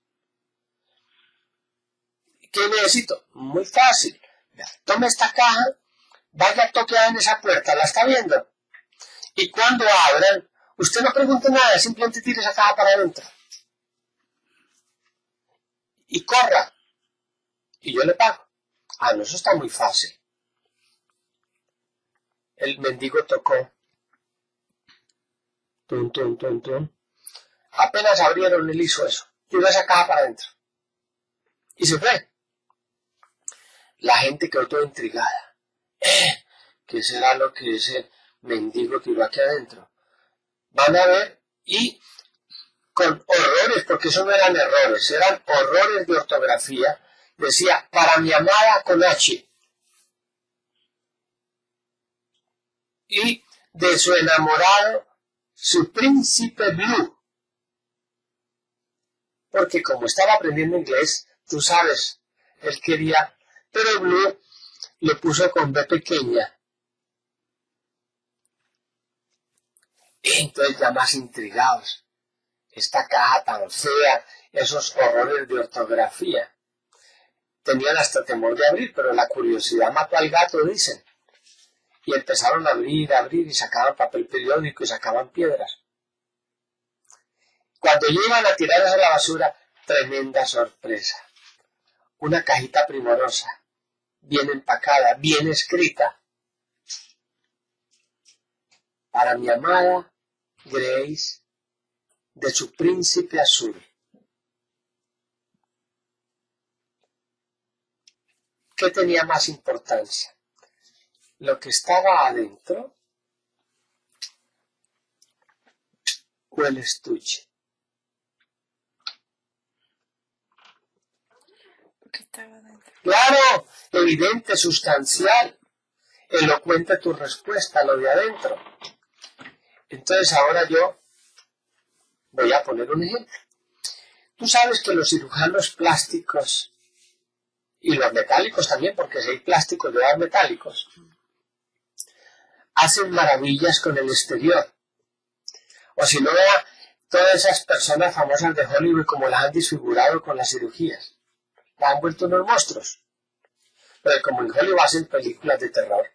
[SPEAKER 3] ¿Qué necesito? Muy fácil. Tome esta caja, vaya a toquear en esa puerta, ¿la está viendo? Y cuando abran, usted no pregunte nada, simplemente tire esa caja para adentro. Y corra. Y yo le pago. No, eso está muy fácil. El mendigo tocó. Tum, tum, tum, tum. Apenas abrieron, él hizo eso. Tiró esa caja para adentro. Y se fue. La gente quedó toda intrigada. ¿Qué será lo que ese mendigo tiró aquí adentro? Van a ver, y con horrores, porque eso no eran errores, eran horrores de ortografía, decía, para mi amada con H. Y de su enamorado, su príncipe Blue. Porque como estaba aprendiendo inglés, tú sabes, él quería, pero Blue le puso con B pequeña. Y entonces ya más intrigados. Esta caja tan fea, esos horrores de ortografía. Tenían hasta temor de abrir, pero la curiosidad mató al gato, dicen. Y empezaron a abrir, y sacaban papel periódico y sacaban piedras. Cuando llegan a tirarlas a la basura, tremenda sorpresa. Una cajita primorosa, bien empacada, bien escrita. Para mi amada Grace, de su príncipe azul. ¿Qué tenía más importancia? ¿Lo que estaba adentro o el estuche?
[SPEAKER 4] ¿Qué estaba adentro?
[SPEAKER 3] Claro, evidente, sustancial, elocuente tu respuesta, lo de adentro. Entonces ahora yo voy a poner un ejemplo. Tú sabes que los cirujanos plásticos y los metálicos también, porque si hay plásticos llevan metálicos, hacen maravillas con el exterior. O si no, vea todas esas personas famosas de Hollywood como las han desfigurado con las cirugías. Las han vuelto unos monstruos. Pero como en Hollywood hacen películas de terror,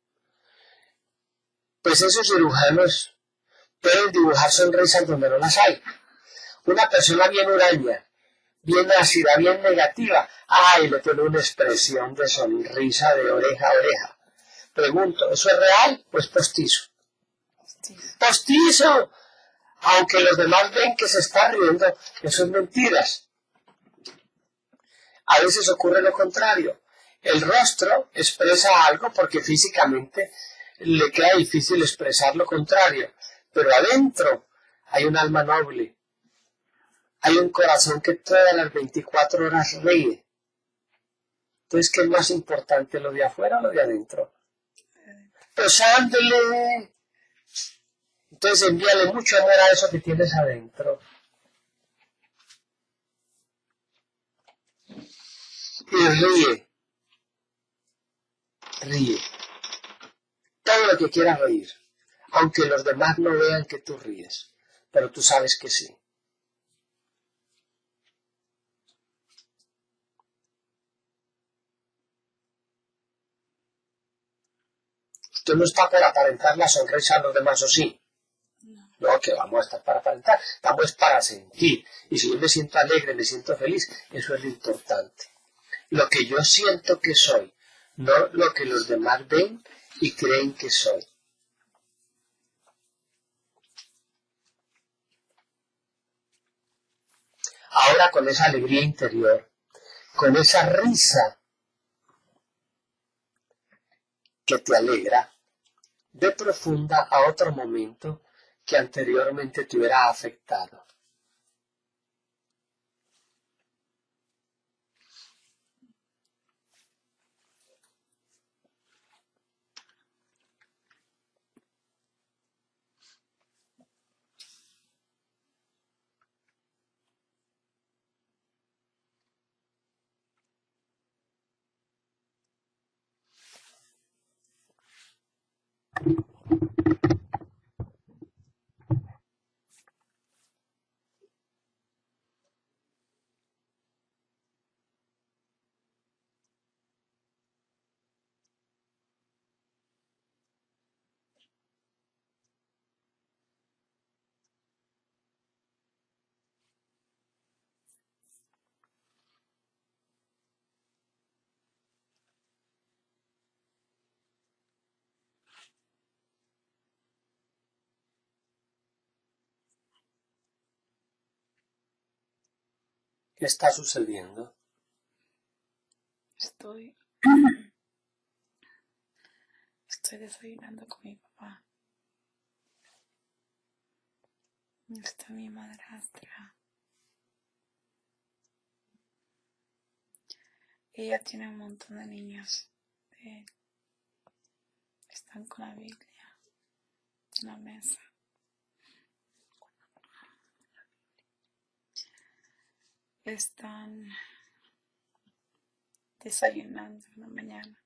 [SPEAKER 3] pues esos cirujanos pueden dibujar sonrisas donde no las hay. Una persona bien huraña, bien ácida, bien negativa, le pone una expresión de sonrisa de oreja a oreja. Pregunto, ¿eso es real o es postizo? ¡Postizo! Aunque los demás ven que se está riendo, eso es mentiras. A veces ocurre lo contrario. El rostro expresa algo porque físicamente le queda difícil expresar lo contrario. Pero adentro hay un alma noble. Hay un corazón que todas las 24 horas ríe. Entonces, ¿qué es más importante, lo de afuera o lo de adentro? Pues ándele. Entonces envíale mucho amor a eso que tienes adentro. Y ríe. Ríe. Todo lo que quieras reír. Aunque los demás no vean que tú ríes. Pero tú sabes que sí. Usted no está para aparentar la sonrisa a los demás, ¿o sí? No, que vamos a estar para aparentar. Estamos para sentir. Y si yo me siento alegre, me siento feliz, eso es lo importante. Lo que yo siento que soy, no lo que los demás ven y creen que soy. Ahora con esa alegría interior, con esa risa que te alegra, ve profunda a otro momento que anteriormente te hubiera afectado. ¿Qué está sucediendo?
[SPEAKER 4] Estoy desayunando con mi papá. Está mi madrastra. Ella tiene un montón de niños. Están con la Biblia en la mesa. Están desayunando en la mañana.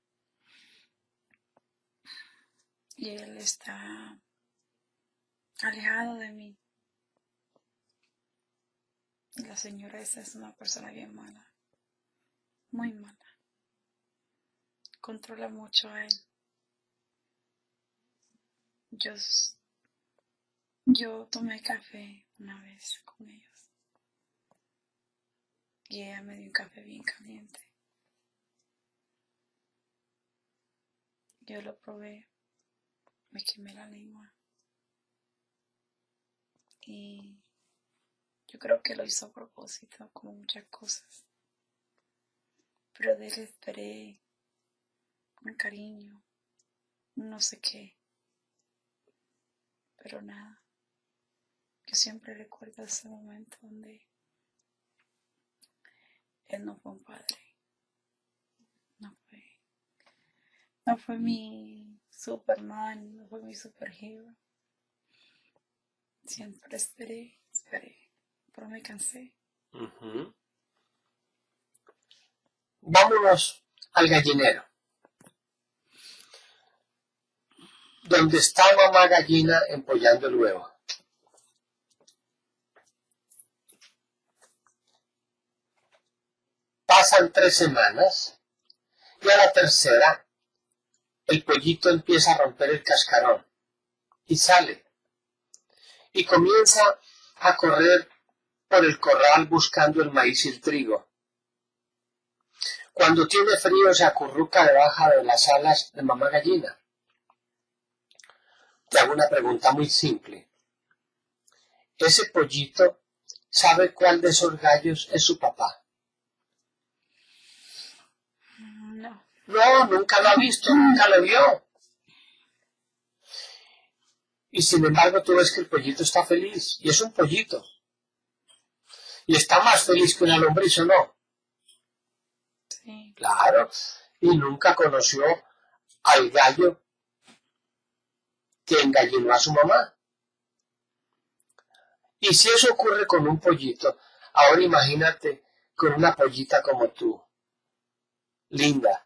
[SPEAKER 4] Y él está alejado de mí. Y la señora esa es una persona bien mala. Muy mala. Controla mucho a él. Yo tomé café una vez con ellos. Y ella me dio un café bien caliente. Yo lo probé. Me quemé la lengua. Y yo creo que lo hizo a propósito, como muchas cosas. Pero de él esperé un cariño, no sé qué. Pero nada. Yo siempre recuerdo ese momento donde él no fue un padre. No fue mi Superman, no fue mi superhero. Siempre esperé, pero me cansé.
[SPEAKER 3] Vámonos al gallinero, donde está mamá gallina empollando el huevo. Pasan 3 semanas y a la tercera el pollito empieza a romper el cascarón y sale y comienza a correr por el corral buscando el maíz y el trigo. Cuando tiene frío se acurruca debajo de las alas de mamá gallina. Te hago una pregunta muy simple. ¿Ese pollito sabe cuál de esos gallos es su papá?
[SPEAKER 4] No.
[SPEAKER 3] No, nunca lo ha visto, nunca lo vio. Y sin embargo tú ves que el pollito está feliz, y es un pollito. Y está más feliz que una lombriz, ¿o no?
[SPEAKER 4] Sí.
[SPEAKER 3] Claro, y nunca conoció al gallo que engallinó a su mamá. Y si eso ocurre con un pollito, ahora imagínate con una pollita como tú, linda.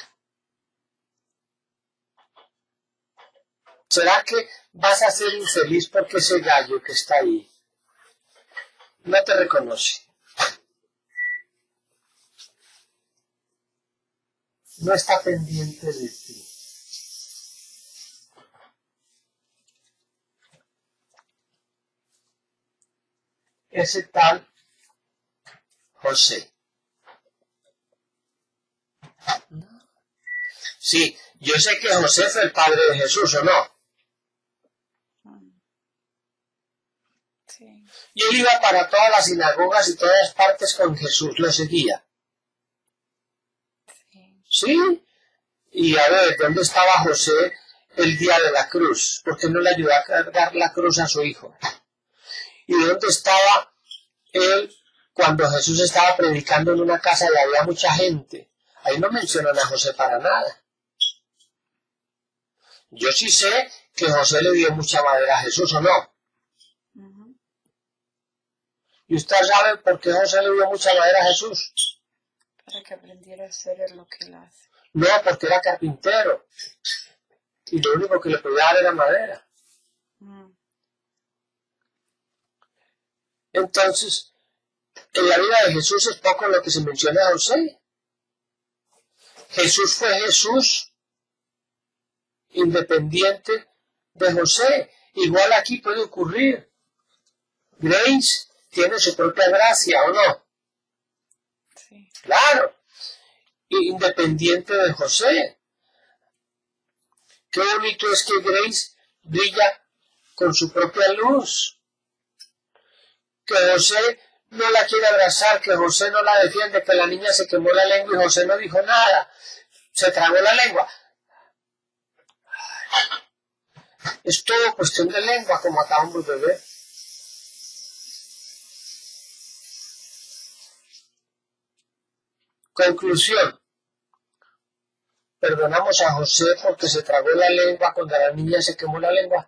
[SPEAKER 3] ¿Será que vas a ser infeliz porque ese gallo que está ahí no te reconoce? No está pendiente de ti. Ese tal José. Sí, yo sé que José fue el padre de Jesús, ¿o no?
[SPEAKER 4] Sí.
[SPEAKER 3] Y él iba para todas las sinagogas y todas partes con Jesús, lo seguía.
[SPEAKER 4] Sí.
[SPEAKER 3] ¿Sí? Y a ver, ¿dónde estaba José el día de la cruz? ¿Por qué no le ayudó a cargar la cruz a su hijo? ¿Y dónde estaba él cuando Jesús estaba predicando en una casa y había mucha gente? Ahí no mencionan a José para nada. Yo sí sé que José le dio mucha madera a Jesús, ¿o no? ¿Y usted sabe por qué José le dio mucha madera a Jesús?
[SPEAKER 4] Para que aprendiera a hacer lo que él hace.
[SPEAKER 3] No, porque era carpintero. Y lo único que le podía dar era madera. Entonces, en la vida de Jesús es poco lo que se menciona a José. Jesús fue Jesús, independiente de José. Igual aquí puede ocurrir. Grace tiene su propia gracia, ¿o no?
[SPEAKER 4] Sí.
[SPEAKER 3] Claro. Independiente de José. Qué bonito es que Grace brilla con su propia luz. Que José no la quiere abrazar, que José no la defiende, que la niña se quemó la lengua y José no dijo nada. Se tragó la lengua. Es todo cuestión de lengua, como acabamos de ver. Conclusión. ¿Perdonamos a José porque se tragó la lengua cuando la niña se quemó la lengua?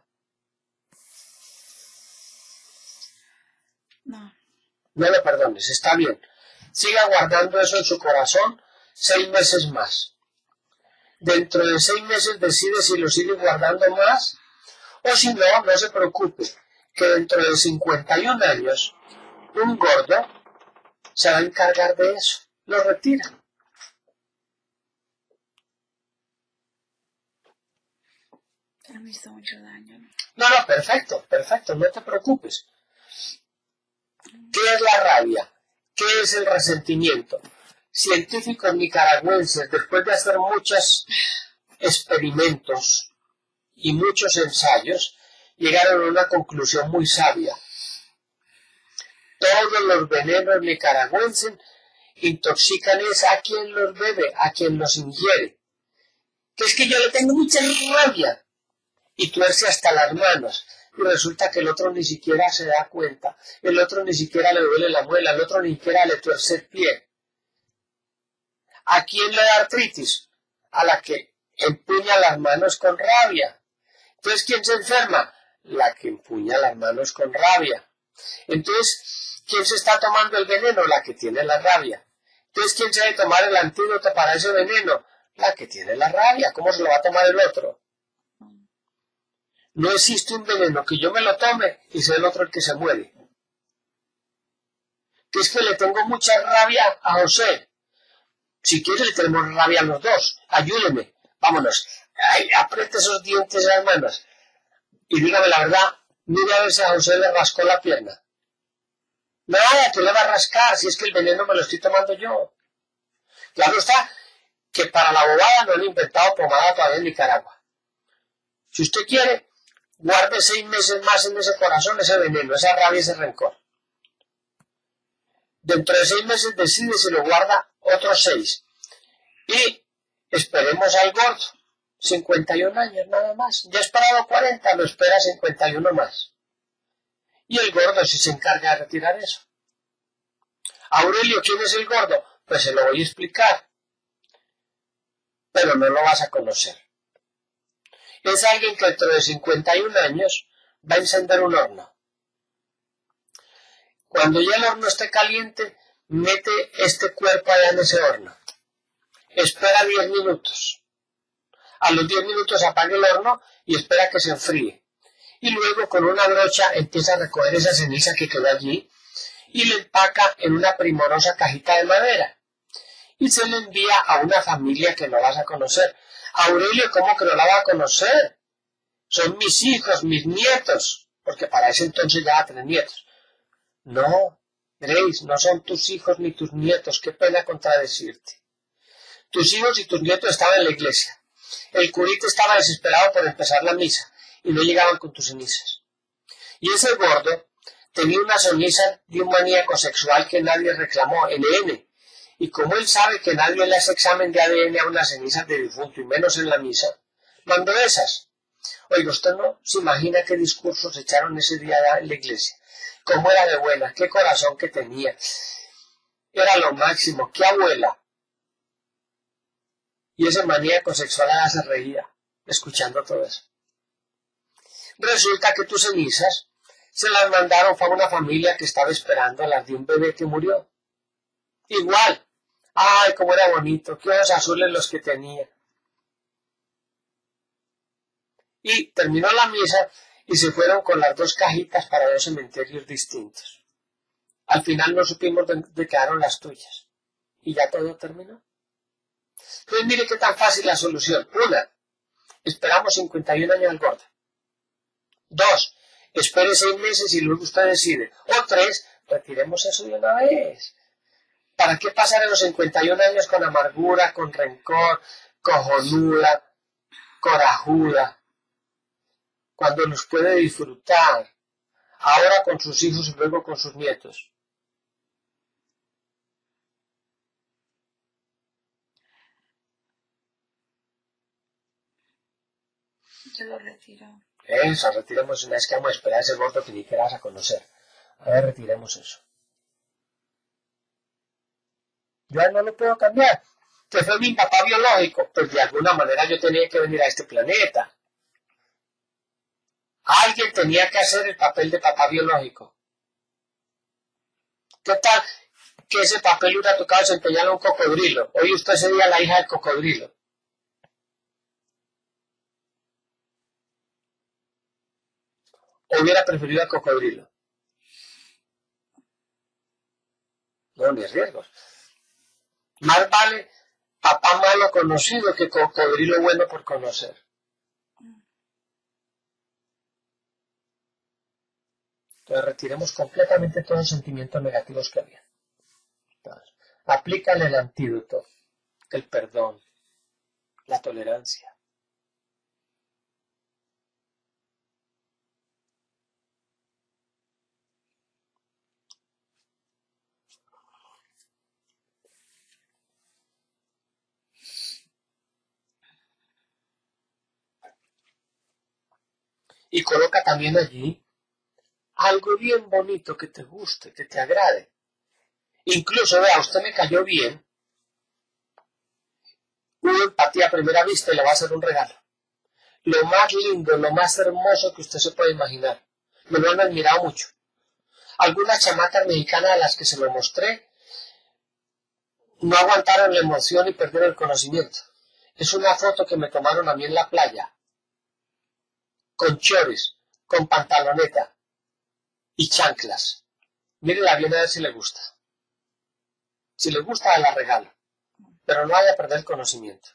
[SPEAKER 4] No.
[SPEAKER 3] No le perdones, está bien. Siga guardando eso en su corazón 6 meses más. Dentro de 6 meses decide si lo sigue guardando más o si no, no se preocupe, que dentro de 51 años un gordo se va a encargar de eso. Lo retira.
[SPEAKER 4] Él me hizo mucho daño.
[SPEAKER 3] No, perfecto, no te preocupes. ¿Qué es la rabia? ¿Qué es el resentimiento? Científicos nicaragüenses, después de hacer muchos experimentos y muchos ensayos, llegaron a una conclusión muy sabia. Todos los venenos nicaragüenses intoxican a quien los bebe, a quien los ingiere. Que es que yo le tengo mucha rabia y tuerce hasta las manos. Y resulta que el otro ni siquiera se da cuenta, el otro ni siquiera le duele la muela, el otro ni siquiera le tuerce el pie. ¿A quién le da artritis? A la que empuña las manos con rabia. Entonces, ¿quién se enferma? La que empuña las manos con rabia. Entonces, ¿quién se está tomando el veneno? La que tiene la rabia. Entonces, ¿quién se debe tomar el antídoto para ese veneno? La que tiene la rabia. ¿Cómo se lo va a tomar el otro? No existe un veneno que yo me lo tome y sea el otro el que se muere. Que es que le tengo mucha rabia a José. Si quiere le tenemos rabia a los dos. Ayúdeme. Vámonos. Ay, apriete esos dientes, hermanos. Y dígame la verdad, mire a ver si a José le rascó la pierna. Nada, que le va a rascar si es que el veneno me lo estoy tomando yo. Claro está que para la bobada no han inventado pomada todavía en Nicaragua. Si usted quiere, guarde 6 meses más en ese corazón, ese veneno, esa rabia, ese rencor. Dentro de 6 meses decide si lo guarda otros 6. Y esperemos al gordo. 51 años nada más. Ya ha esperado 40, lo espera 51 más. Y el gordo sí se encarga de retirar eso. Aurelio, ¿quién es el gordo? Pues se lo voy a explicar. Pero no lo vas a conocer. Es alguien que dentro de 51 años va a encender un horno. Cuando ya el horno esté caliente, mete este cuerpo allá en ese horno. Espera 10 minutos. A los 10 minutos apaga el horno y espera que se enfríe. Y luego con una brocha empieza a recoger esa ceniza que quedó allí y le empaca en una primorosa cajita de madera. Y se le envía a una familia que no vas a conocer. Aurelio, ¿cómo que no la va a conocer? Son mis hijos, mis nietos, porque para ese entonces ya va a tener nietos. No, Grace, no son tus hijos ni tus nietos, qué pena contradecirte. Tus hijos y tus nietos estaban en la iglesia. El curita estaba desesperado por empezar la misa y no llegaban con tus cenizas. Y ese gordo tenía una ceniza de un maníaco sexual que nadie reclamó, NN. Y como él sabe que nadie le hace examen de ADN a unas cenizas de difunto y menos en la misa, mandó esas. Oiga, usted no se imagina qué discursos echaron ese día allá en la iglesia. Cómo era de buena, qué corazón que tenía. Era lo máximo, qué abuela. Y ese maníaco sexual allá se reía, escuchando todo eso. Resulta que tus cenizas se las mandaron a una familia que estaba esperando las de un bebé que murió. Igual. Ay, cómo era bonito, qué ojos azules los que tenía. Y terminó la misa y se fueron con las dos cajitas para dos cementerios distintos. Al final no supimos dónde quedaron las tuyas. Y ya todo terminó. Entonces mire qué tan fácil la solución. 1. Esperamos 51 años al gordo. 2. Espere 6 meses y luego usted decide. O 3. Retiremos eso de una vez. ¿Para qué pasar en los 51 años con amargura, con rencor, cojonuda, corajuda? Cuando los puede disfrutar. Ahora con sus hijos y luego con sus nietos.
[SPEAKER 5] Yo lo retiro.
[SPEAKER 3] Eso, retiremos una vez que vamos a esperar a ese gordo que ni quieras a conocer. A ver, retiremos eso. Yo no lo puedo cambiar. Que fue mi papá biológico, pues de alguna manera yo tenía que venir a este planeta. Alguien tenía que hacer el papel de papá biológico. ¿Qué tal que ese papel hubiera tocado desempeñarlo a un cocodrilo? Hoy usted sería la hija del cocodrilo. ¿O hubiera preferido al cocodrilo? No, ni riesgos. Más vale papá malo conocido que cocodrilo bueno por conocer. Entonces retiremos completamente todos los sentimientos negativos que había. Entonces, aplícale el antídoto, el perdón, la tolerancia. Y coloca también allí algo bien bonito que te guste, que te agrade. Incluso, vea, usted me cayó bien, hubo empatía a primera vista y le va a hacer un regalo. Lo más lindo, lo más hermoso que usted se puede imaginar. Me lo han admirado mucho. Algunas chamacas mexicanas a las que se lo mostré no aguantaron la emoción y perdieron el conocimiento. Es una foto que me tomaron a mí en la playa, con chores, con pantaloneta y chanclas. Mírela bien a ver si le gusta. Si le gusta, la regalo. Pero no vaya a perder el conocimiento.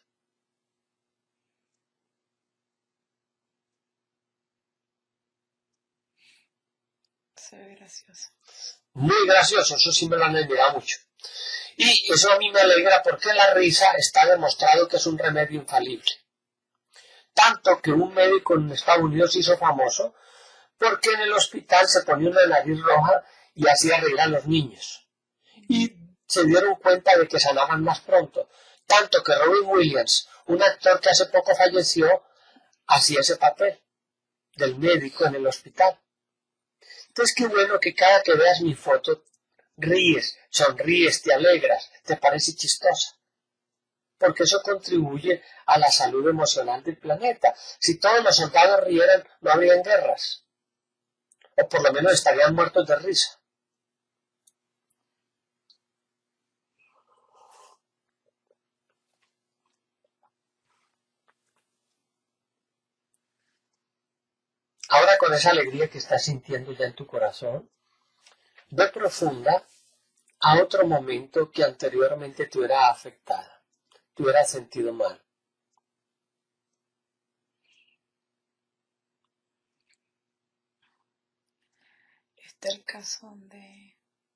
[SPEAKER 4] Se ve gracioso.
[SPEAKER 3] Muy gracioso, eso sí me lo han admirado mucho. Y eso a mí me alegra porque la risa está demostrado que es un remedio infalible. Tanto que un médico en Estados Unidos se hizo famoso porque en el hospital se ponía una nariz roja y hacía reír a los niños. Y se dieron cuenta de que sanaban más pronto. Tanto que Robin Williams, un actor que hace poco falleció, hacía ese papel del médico en el hospital. Entonces qué bueno que cada que veas mi foto ríes, sonríes, te alegras, te parece chistosa. Porque eso contribuye a la salud emocional del planeta. Si todos los soldados rieran, no habrían guerras. O por lo menos estarían muertos de risa. Ahora con esa alegría que estás sintiendo ya en tu corazón, ve profunda a otro momento que anteriormente te hubiera afectado, te hubiera sentido mal.
[SPEAKER 4] Este es el caso donde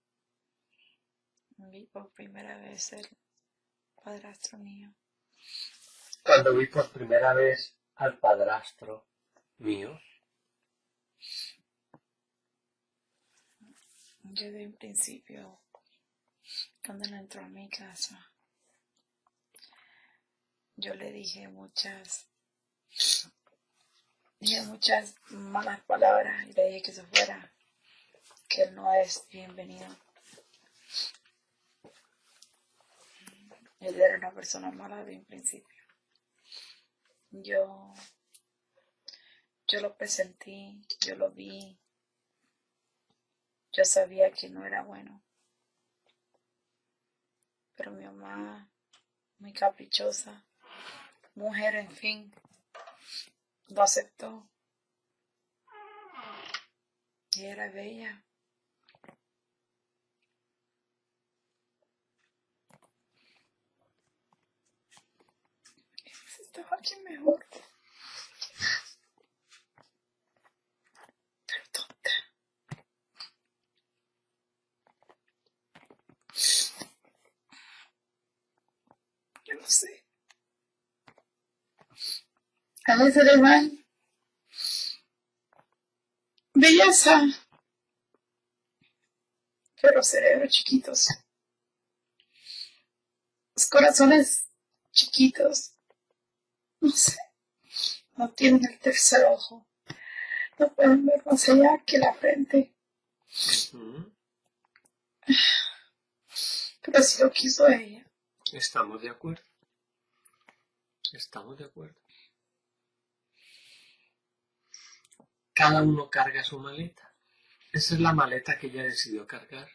[SPEAKER 4] vi por primera vez el padrastro mío.
[SPEAKER 3] Cuando vi por primera vez al padrastro mío,
[SPEAKER 4] Yo de un principio, cuando él entró a mi casa, yo le dije muchas dije muchas malas palabras y le dije que se fuera, que él no es bienvenido. Él era una persona mala desde un principio. Yo lo presentí, yo lo vi, yo sabía que no era bueno. Pero mi mamá, muy caprichosa, mujer, en fin, lo aceptó. Y era bella. Estaba aquí mejor. Pero tonta. Yo no sé. A veces le van belleza, pero cerebros chiquitos. Los corazones chiquitos. No sé. No tienen el tercer ojo. No pueden ver más allá que la frente. Pero así lo quiso ella.
[SPEAKER 3] Estamos de acuerdo. Estamos de acuerdo. Cada uno carga su maleta. Esa es la maleta que ella decidió cargar.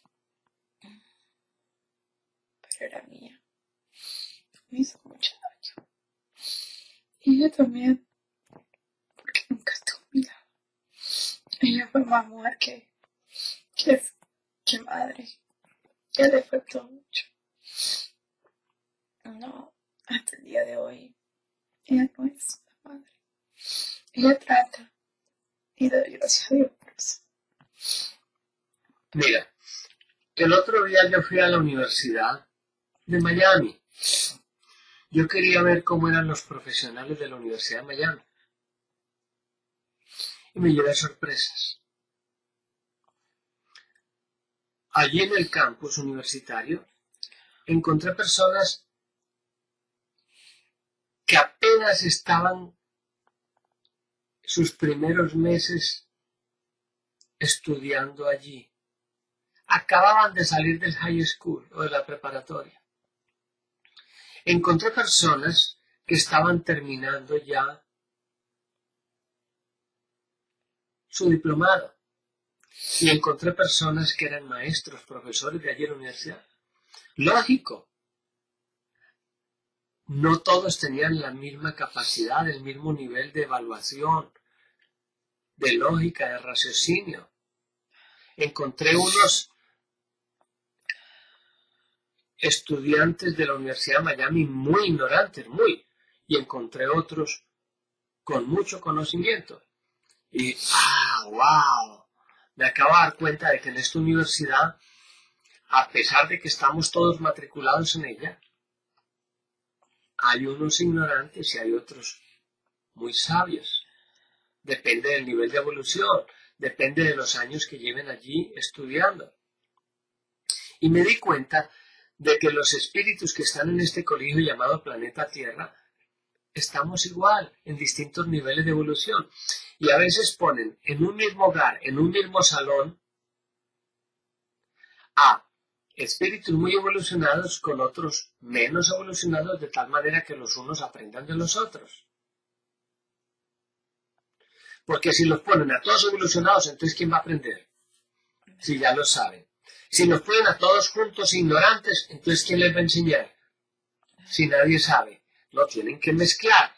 [SPEAKER 4] Pero era mía. Me hizo mucho daño. Y ella también. Porque nunca estuvo a mi lado. Ella fue más mujer que madre. Ella le faltó mucho. No, hasta el día de hoy, ella no es una madre. Ella trata. Y doy gracias a Dios por eso.
[SPEAKER 3] Mira, el otro día yo fui a la Universidad de Miami. Yo quería ver cómo eran los profesionales de la Universidad de Miami. Y me llevé sorpresas. Allí en el campus universitario encontré personas que apenas estaban sus primeros meses estudiando allí. Acababan de salir del high school o de la preparatoria. Encontré personas que estaban terminando ya su diplomado. Y encontré personas que eran maestros, profesores de allí en la universidad. Lógico. No todos tenían la misma capacidad, el mismo nivel de evaluación, de lógica, de raciocinio. Encontré unos estudiantes de la Universidad de Miami muy ignorantes, y encontré otros con mucho conocimiento. Y, wow, me acabo de dar cuenta de que en esta universidad, a pesar de que estamos todos matriculados en ella, hay unos ignorantes y hay otros muy sabios. Depende del nivel de evolución, depende de los años que lleven allí estudiando. Y me di cuenta de que los espíritus que están en este colegio llamado Planeta Tierra, estamos igual, en distintos niveles de evolución. Y a veces ponen en un mismo hogar, en un mismo salón, a espíritus muy evolucionados con otros menos evolucionados, de tal manera que los unos aprendan de los otros. Porque si los ponen a todos evolucionados, entonces ¿quién va a aprender? Si ya lo saben. Si los ponen a todos juntos ignorantes, entonces ¿quién les va a enseñar? Si nadie sabe. Lo tienen que mezclar.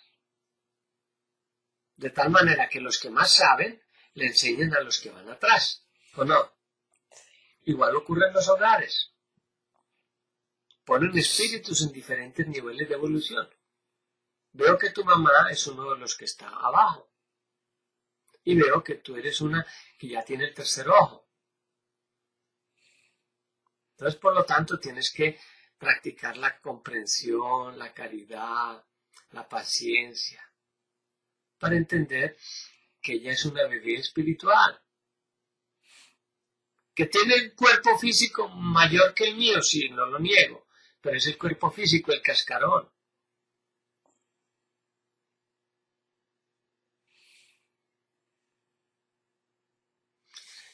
[SPEAKER 3] De tal manera que los que más saben le enseñen a los que van atrás. ¿O no? Igual ocurre en los hogares. Ponen espíritus en diferentes niveles de evolución. Veo que tu mamá es uno de los que está abajo. Y veo que tú eres una que ya tiene el tercer ojo. Entonces, por lo tanto, tienes que practicar la comprensión, la caridad, la paciencia, para entender que ella es una bebé espiritual. Que tiene el cuerpo físico mayor que el mío, sí, no lo niego, pero es el cuerpo físico, el cascarón.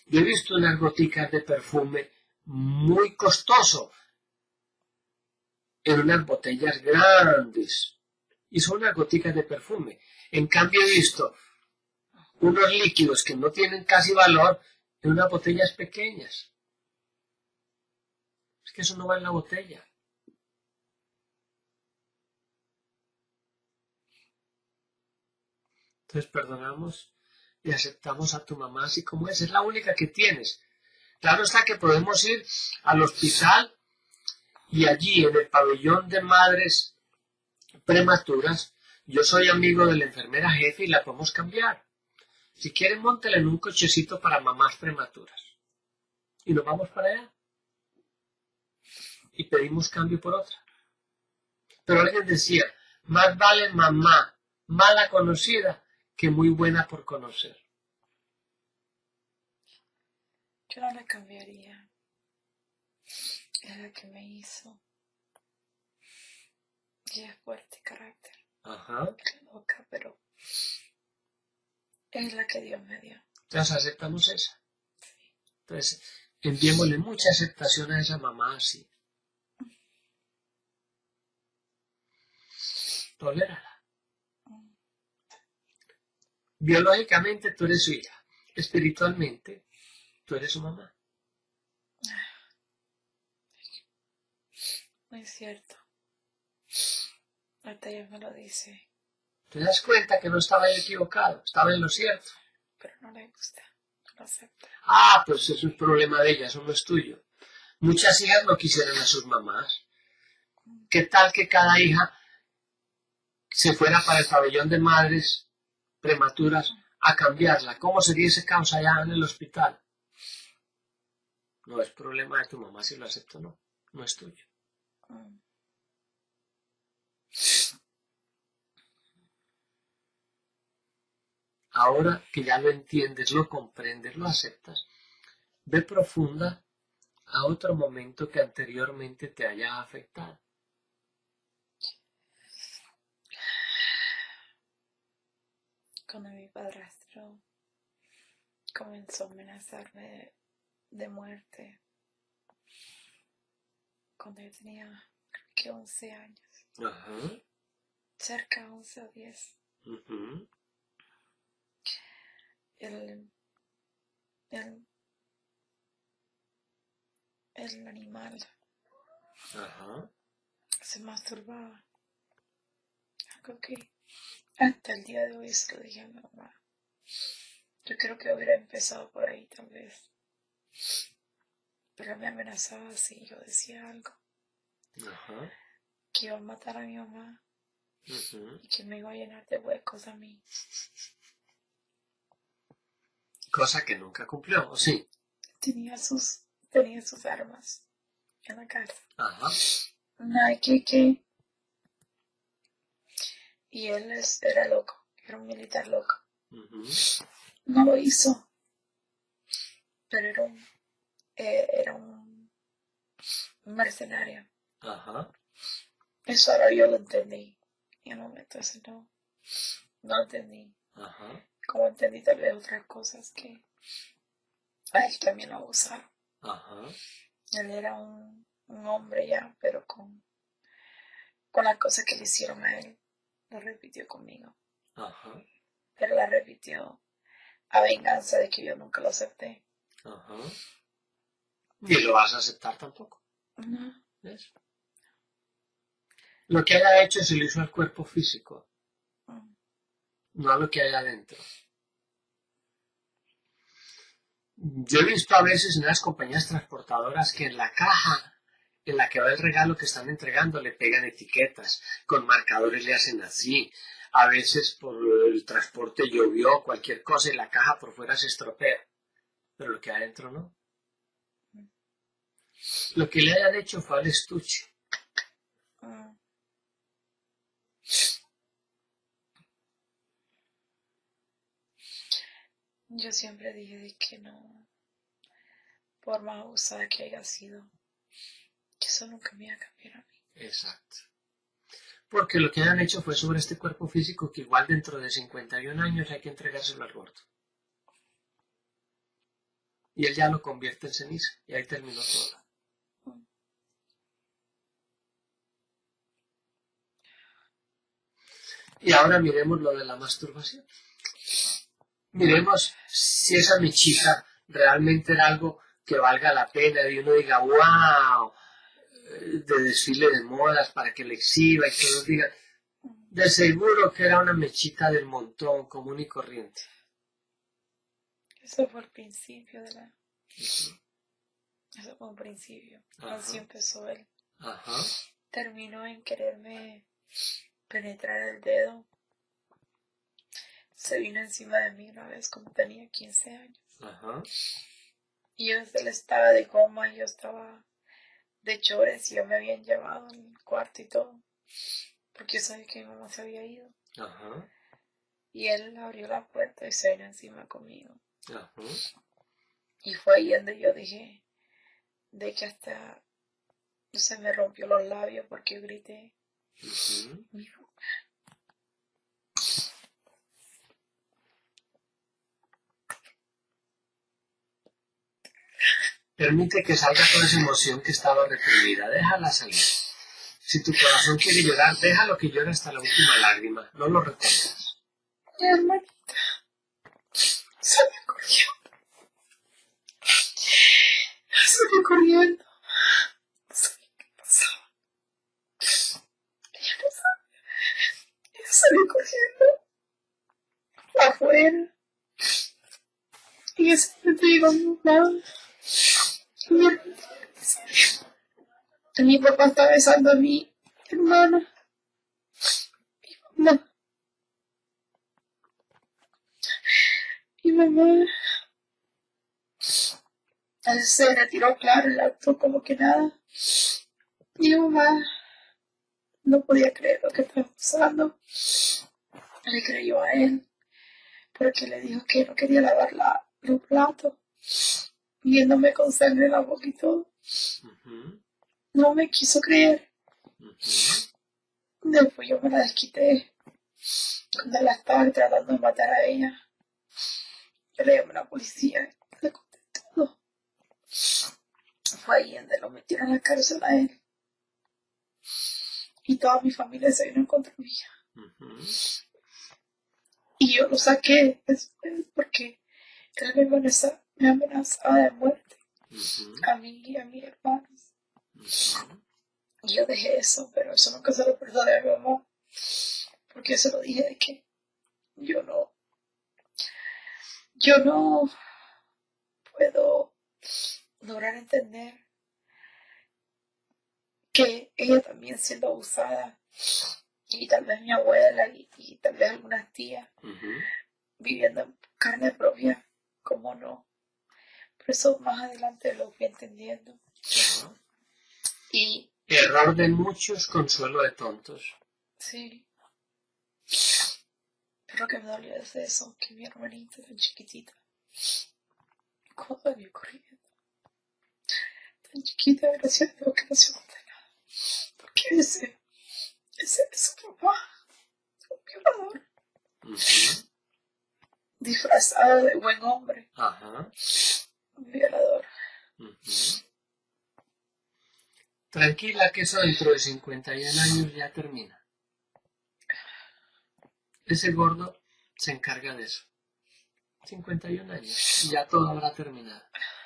[SPEAKER 3] Yo he visto unas goticas de perfume muy costoso en unas botellas grandes. Y son unas goticas de perfume. En cambio he visto unos líquidos que no tienen casi valor en unas botellas pequeñas. Es que eso no va en la botella. Entonces perdonamos y aceptamos a tu mamá así como es la única que tienes. Claro está que podemos ir al hospital y allí en el pabellón de madres prematuras, yo soy amigo de la enfermera jefe y la podemos cambiar. Si quieren, móntela en un cochecito para mamás prematuras. Y nos vamos para allá. Y pedimos cambio por otra. Pero alguien decía, más vale mamá mala conocida que muy buena por conocer.
[SPEAKER 4] Yo no la cambiaría. Es la que me hizo. Ella es fuerte carácter.
[SPEAKER 3] Ajá.
[SPEAKER 4] Loca, pero es la que Dios me dio.
[SPEAKER 3] Entonces aceptamos esa. Entonces enviémosle mucha aceptación a esa mamá así. Tolérala. Biológicamente tú eres su hija. Espiritualmente tú eres su mamá.
[SPEAKER 4] No es cierto. Ahorita ella me lo dice,
[SPEAKER 3] Te das cuenta que no estaba equivocado, estaba en lo cierto.
[SPEAKER 4] pero no le gusta, no lo acepta.
[SPEAKER 3] Ah, pues eso es un problema de ella, eso no es tuyo. Muchas hijas no quisieran a sus mamás. ¿Qué tal que cada hija se fuera para el pabellón de madres prematuras a cambiarla? ¿Cómo sería ese caos allá en el hospital? No es problema de tu mamá si lo acepta o no, no es tuyo. Ahora que ya lo entiendes, lo comprendes, lo aceptas, ve profunda a otro momento que anteriormente te haya afectado.
[SPEAKER 4] Cuando mi padrastro comenzó a amenazarme de muerte, cuando yo tenía creo que 11 años,
[SPEAKER 3] Ajá.
[SPEAKER 4] cerca de 11 o 10,
[SPEAKER 3] Uh-huh.
[SPEAKER 4] el animal
[SPEAKER 3] Ajá.
[SPEAKER 4] se masturbaba. Algo que hasta el día de hoy se lo dije a mi mamá. Yo creo que hubiera empezado por ahí tal vez. Pero me amenazaba así, yo decía algo.
[SPEAKER 3] Ajá.
[SPEAKER 4] Que iba a matar a mi mamá
[SPEAKER 3] Uh-huh.
[SPEAKER 4] y que me iba a llenar de huecos a mí.
[SPEAKER 3] Cosa que nunca cumplió, ¿o sí?
[SPEAKER 4] Tenía sus armas en la casa.
[SPEAKER 3] Ajá.
[SPEAKER 4] Ay, ¿qué? Y él era loco, era un militar loco.
[SPEAKER 3] Uh-huh.
[SPEAKER 4] No lo hizo, pero era un mercenario.
[SPEAKER 3] Ajá.
[SPEAKER 4] Eso ahora yo lo entendí. Y en el momento ese no lo entendí.
[SPEAKER 3] Ajá.
[SPEAKER 4] Como entendí tal vez otras cosas que a él también lo abusaron.
[SPEAKER 3] Ajá.
[SPEAKER 4] Él era un hombre ya, pero con las cosas que le hicieron a él, lo repitió conmigo.
[SPEAKER 3] Ajá.
[SPEAKER 4] Pero la repitió a venganza de que yo nunca lo acepté.
[SPEAKER 3] Ajá. Ni lo vas a aceptar tampoco.
[SPEAKER 4] No.
[SPEAKER 3] ¿Ves? Lo que haya hecho se lo hizo al cuerpo físico, no a lo que hay adentro. Yo he visto a veces en las compañías transportadoras que en la caja en la que va el regalo que están entregando le pegan etiquetas, con marcadores le hacen así. A veces por el transporte llovió, cualquier cosa y la caja por fuera se estropea, pero lo que hay adentro no. Lo que le hayan hecho fue al estuche.
[SPEAKER 4] Yo siempre dije de que no, por más abusada que haya sido, que eso nunca me iba a cambiar a mí.
[SPEAKER 3] Exacto. Porque lo que hayan hecho fue sobre este cuerpo físico que igual dentro de 51 años hay que entregárselo al gordo. y él ya lo convierte en ceniza. Y ahí terminó todo. Y ahora miremos lo de la masturbación. Miremos si esa mechita realmente era algo que valga la pena y uno diga, wow, de desfile de modas para que le exhiba y que todos digan, de seguro que era una mechita del montón, común y corriente.
[SPEAKER 4] Eso fue el principio de la... Eso fue un principio. Así empezó él.
[SPEAKER 3] Ajá.
[SPEAKER 4] Terminó en quererme penetrar el dedo. Se vino encima de mí una vez cuando tenía 15 años.
[SPEAKER 3] Ajá.
[SPEAKER 4] Y él estaba de coma, y yo estaba de chores y yo me habían llevado en el cuarto y todo. Porque yo sabía que mi mamá se había ido.
[SPEAKER 3] Ajá.
[SPEAKER 4] Y él abrió la puerta y se vino encima conmigo.
[SPEAKER 3] Ajá.
[SPEAKER 4] Y fue ahí donde yo dije, de que hasta se me rompió los labios porque yo grité. Mi mamá.
[SPEAKER 3] Permite que salga toda esa emoción que estaba reprimida. Déjala salir. Si tu corazón quiere llorar, déjalo que llore hasta la última lágrima. No lo retengas.
[SPEAKER 4] Mi hermanita salió corriendo. Salió corriendo. No sabía qué pasaba. Ella no sabía. Ella salió corriendo afuera. Y ese momento llegó mi mamá. Mi papá está besando a mi hermana. Mi mamá. Mi mamá. Él se retiró, claro, el acto como que nada. Mi mamá no podía creer lo que estaba pasando. Le creyó a él, porque le dijo que no quería lavar los platos, viéndome con sangre en la boca y todo. No me quiso creer. Después yo me la desquité. Cuando la estaba tratando de matar a ella, yo le llamé a la policía, le conté todo. Fue ahí donde lo metieron a la cárcel a él. Y toda mi familia se vino en contra mía. Y yo lo saqué después porque él me amenazaba de muerte. A mí y a mis hermanos. Y yo dejé eso, pero eso nunca se lo perdoné a mi mamá. Porque yo se lo dije de que yo no puedo lograr entender que ella también siendo abusada, y tal vez mi abuela y tal vez algunas tías viviendo en carne propia, como no. Pero eso más adelante lo fui entendiendo. Y
[SPEAKER 3] error de muchos, consuelo de tontos.
[SPEAKER 4] sí. Pero lo que me dolió es eso, que mi hermanita tan chiquitita, ¿cómo salió corriendo? Tan chiquita, gracias a Dios que no se condenada. Porque ese es su papá, un violador. Disfrazado de buen hombre. Un violador.
[SPEAKER 3] Tranquila, que eso dentro de 51 años ya termina. Ese gordo se encarga de eso. 51 años y ya todo habrá terminado.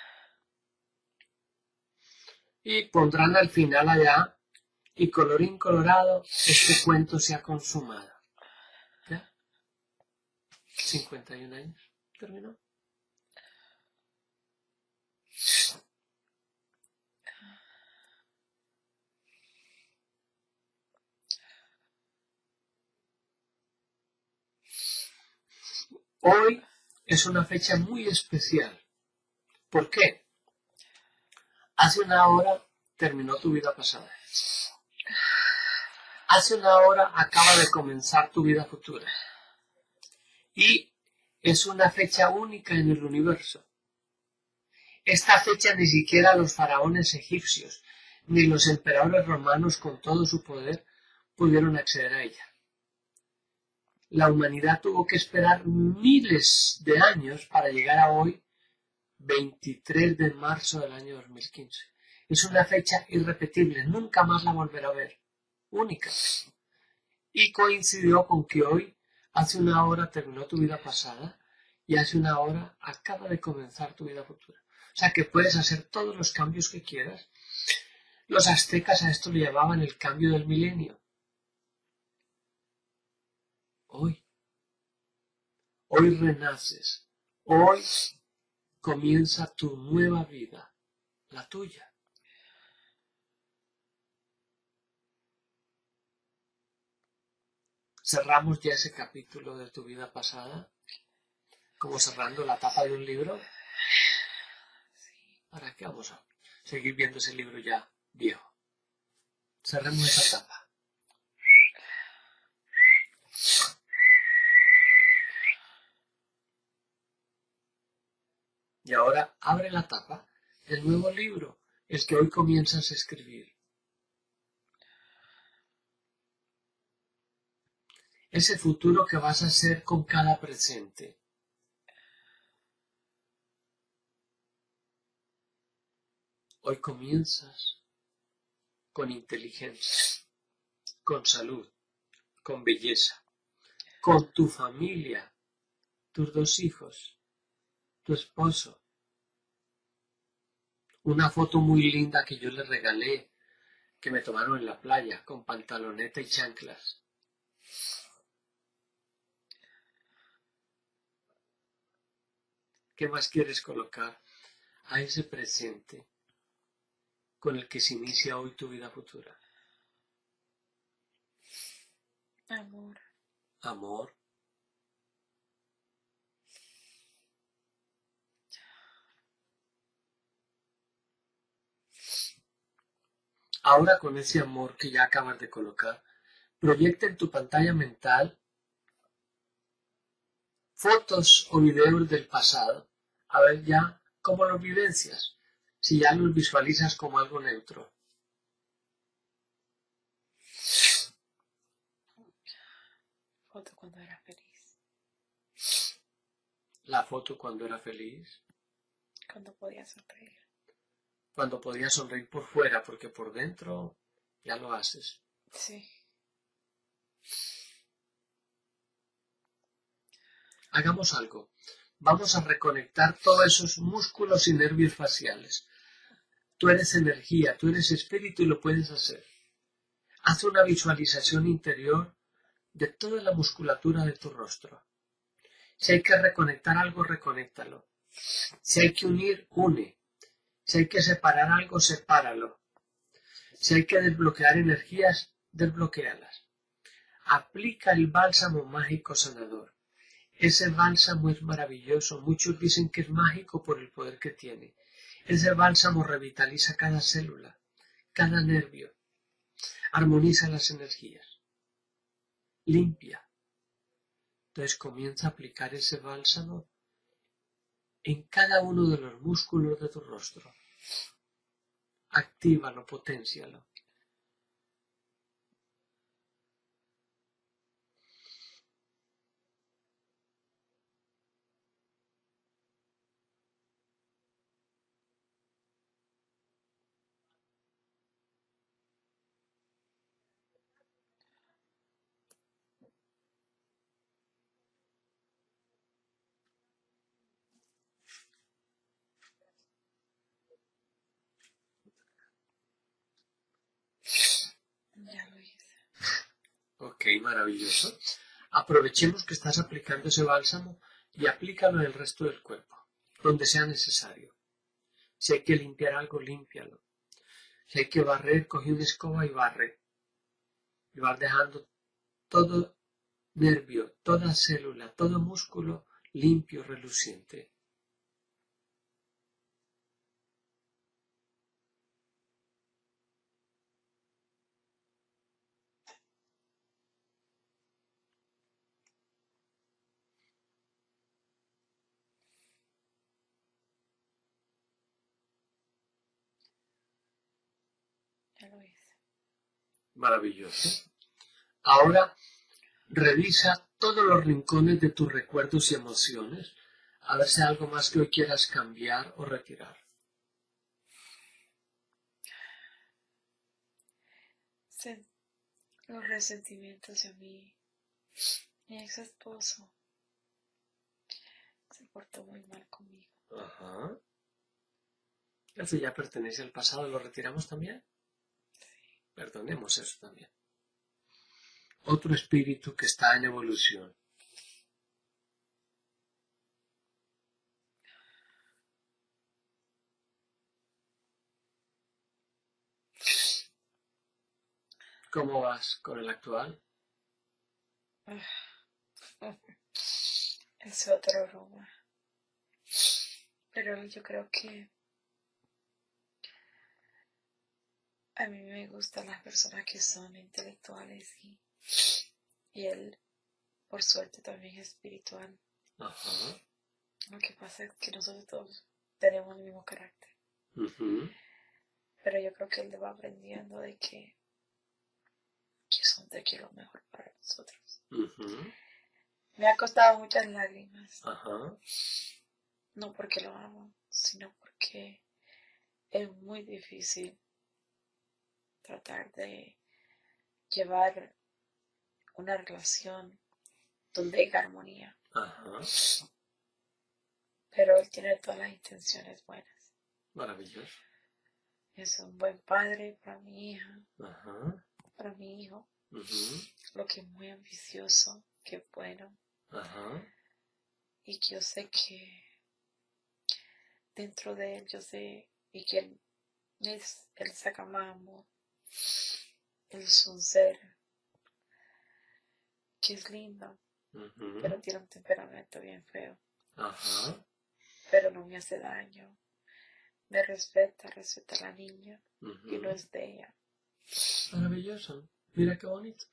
[SPEAKER 3] Y pondrán al final allá, y colorín colorado, este cuento se ha consumado. ¿Ya? 51 años. ¿Terminó? Hoy es una fecha muy especial. ¿Por qué? Hace una hora terminó tu vida pasada. Hace una hora acaba de comenzar tu vida futura. Y es una fecha única en el universo. Esta fecha ni siquiera los faraones egipcios, ni los emperadores romanos con todo su poder pudieron acceder a ella. La humanidad tuvo que esperar miles de años para llegar a hoy, 23 de marzo del año 2015. Es una fecha irrepetible, nunca más la volverá a ver, única. Y coincidió con que hoy, hace una hora, terminó tu vida pasada y hace una hora acaba de comenzar tu vida futura. O sea que puedes hacer todos los cambios que quieras. Los aztecas a esto le llamaban el cambio del milenio. Hoy renaces, hoy comienza tu nueva vida, la tuya. Cerramos ya ese capítulo de tu vida pasada, como cerrando la tapa de un libro. ¿Para qué vamos a seguir viendo ese libro ya viejo? Cerremos esa tapa. Y ahora abre la tapa del nuevo libro, el que hoy comienzas a escribir. Ese futuro que vas a hacer con cada presente. Hoy comienzas con inteligencia, con salud, con belleza, con tu familia, tus 2 hijos, tu esposo. Una foto muy linda que yo le regalé, que me tomaron en la playa, con pantaloneta y chanclas. ¿Qué más quieres colocar a ese presente con el que se inicia hoy tu vida futura?
[SPEAKER 5] Amor.
[SPEAKER 3] Amor. Ahora con ese amor que ya acabas de colocar, proyecta en tu pantalla mental fotos o videos del pasado, a ver ya cómo los vivencias, si ya los visualizas como algo neutro.
[SPEAKER 4] Foto cuando era feliz,
[SPEAKER 3] La foto cuando era feliz,
[SPEAKER 4] cuando podía sonreír.
[SPEAKER 3] cuando podías sonreír por fuera, porque por dentro ya lo haces.
[SPEAKER 4] Sí.
[SPEAKER 3] Hagamos algo. Vamos a reconectar todos esos músculos y nervios faciales. Tú eres energía, tú eres espíritu y lo puedes hacer. Haz una visualización interior de toda la musculatura de tu rostro. Si hay que reconectar algo, reconéctalo. Si hay que unir, une. Si hay que separar algo, sepáralo. Si hay que desbloquear energías, desbloquéalas. Aplica el bálsamo mágico sanador. Ese bálsamo es maravilloso. Muchos dicen que es mágico por el poder que tiene. Ese bálsamo revitaliza cada célula, cada nervio. Armoniza las energías. Limpia. Entonces comienza a aplicar ese bálsamo en cada uno de los músculos de tu rostro. Actívalo, poténcialo.
[SPEAKER 4] Ya lo hice.
[SPEAKER 3] Ok, maravilloso. Aprovechemos que estás aplicando ese bálsamo y aplícalo en el resto del cuerpo, donde sea necesario. Si hay que limpiar algo, límpialo. Si hay que barrer, coge una escoba y barre. Y vas dejando todo nervio, toda célula, todo músculo limpio, reluciente.
[SPEAKER 4] Ya lo hice.
[SPEAKER 3] Maravilloso. Ahora revisa todos los rincones de tus recuerdos y emociones. A ver si hay algo más que hoy quieras cambiar o retirar.
[SPEAKER 4] Sí, los resentimientos hacia mí. Mi ex esposo se portó muy mal conmigo.
[SPEAKER 3] Ajá. Eso ya pertenece al pasado, ¿lo retiramos también?
[SPEAKER 4] Sí.
[SPEAKER 3] Perdonemos eso también. Otro espíritu que está en evolución. ¿Cómo vas con el actual?
[SPEAKER 4] Es otro aroma. Pero yo creo que a mí me gustan las personas que son intelectuales y él, por suerte, también es espiritual.
[SPEAKER 3] Ajá.
[SPEAKER 4] Lo que pasa es que nosotros todos tenemos el mismo carácter.
[SPEAKER 3] Ujú.
[SPEAKER 4] Pero yo creo que él va aprendiendo de que son de que lo mejor para nosotros.
[SPEAKER 3] Ujú.
[SPEAKER 4] Me ha costado muchas lágrimas.
[SPEAKER 3] Ajá.
[SPEAKER 4] No porque lo amo, sino porque es muy difícil tratar de llevar una relación donde hay armonía.
[SPEAKER 3] Ajá.
[SPEAKER 4] Pero él tiene todas las intenciones buenas.
[SPEAKER 3] Maravilloso.
[SPEAKER 4] Es un buen padre para mi hija,
[SPEAKER 3] Ajá.
[SPEAKER 4] para mi hijo.
[SPEAKER 3] Ujú.
[SPEAKER 4] Lo que es muy ambicioso, que es bueno.
[SPEAKER 3] Ajá.
[SPEAKER 4] Y que yo sé que dentro de él, yo sé, y que él saca más amor. Él es un ser que es lindo,
[SPEAKER 3] Ujú.
[SPEAKER 4] pero tiene un temperamento bien feo.
[SPEAKER 3] Ajá.
[SPEAKER 4] Pero no me hace daño. Me respeta a la niña y no
[SPEAKER 3] Ujú.
[SPEAKER 4] es de ella.
[SPEAKER 3] Maravilloso. Mira qué bonito.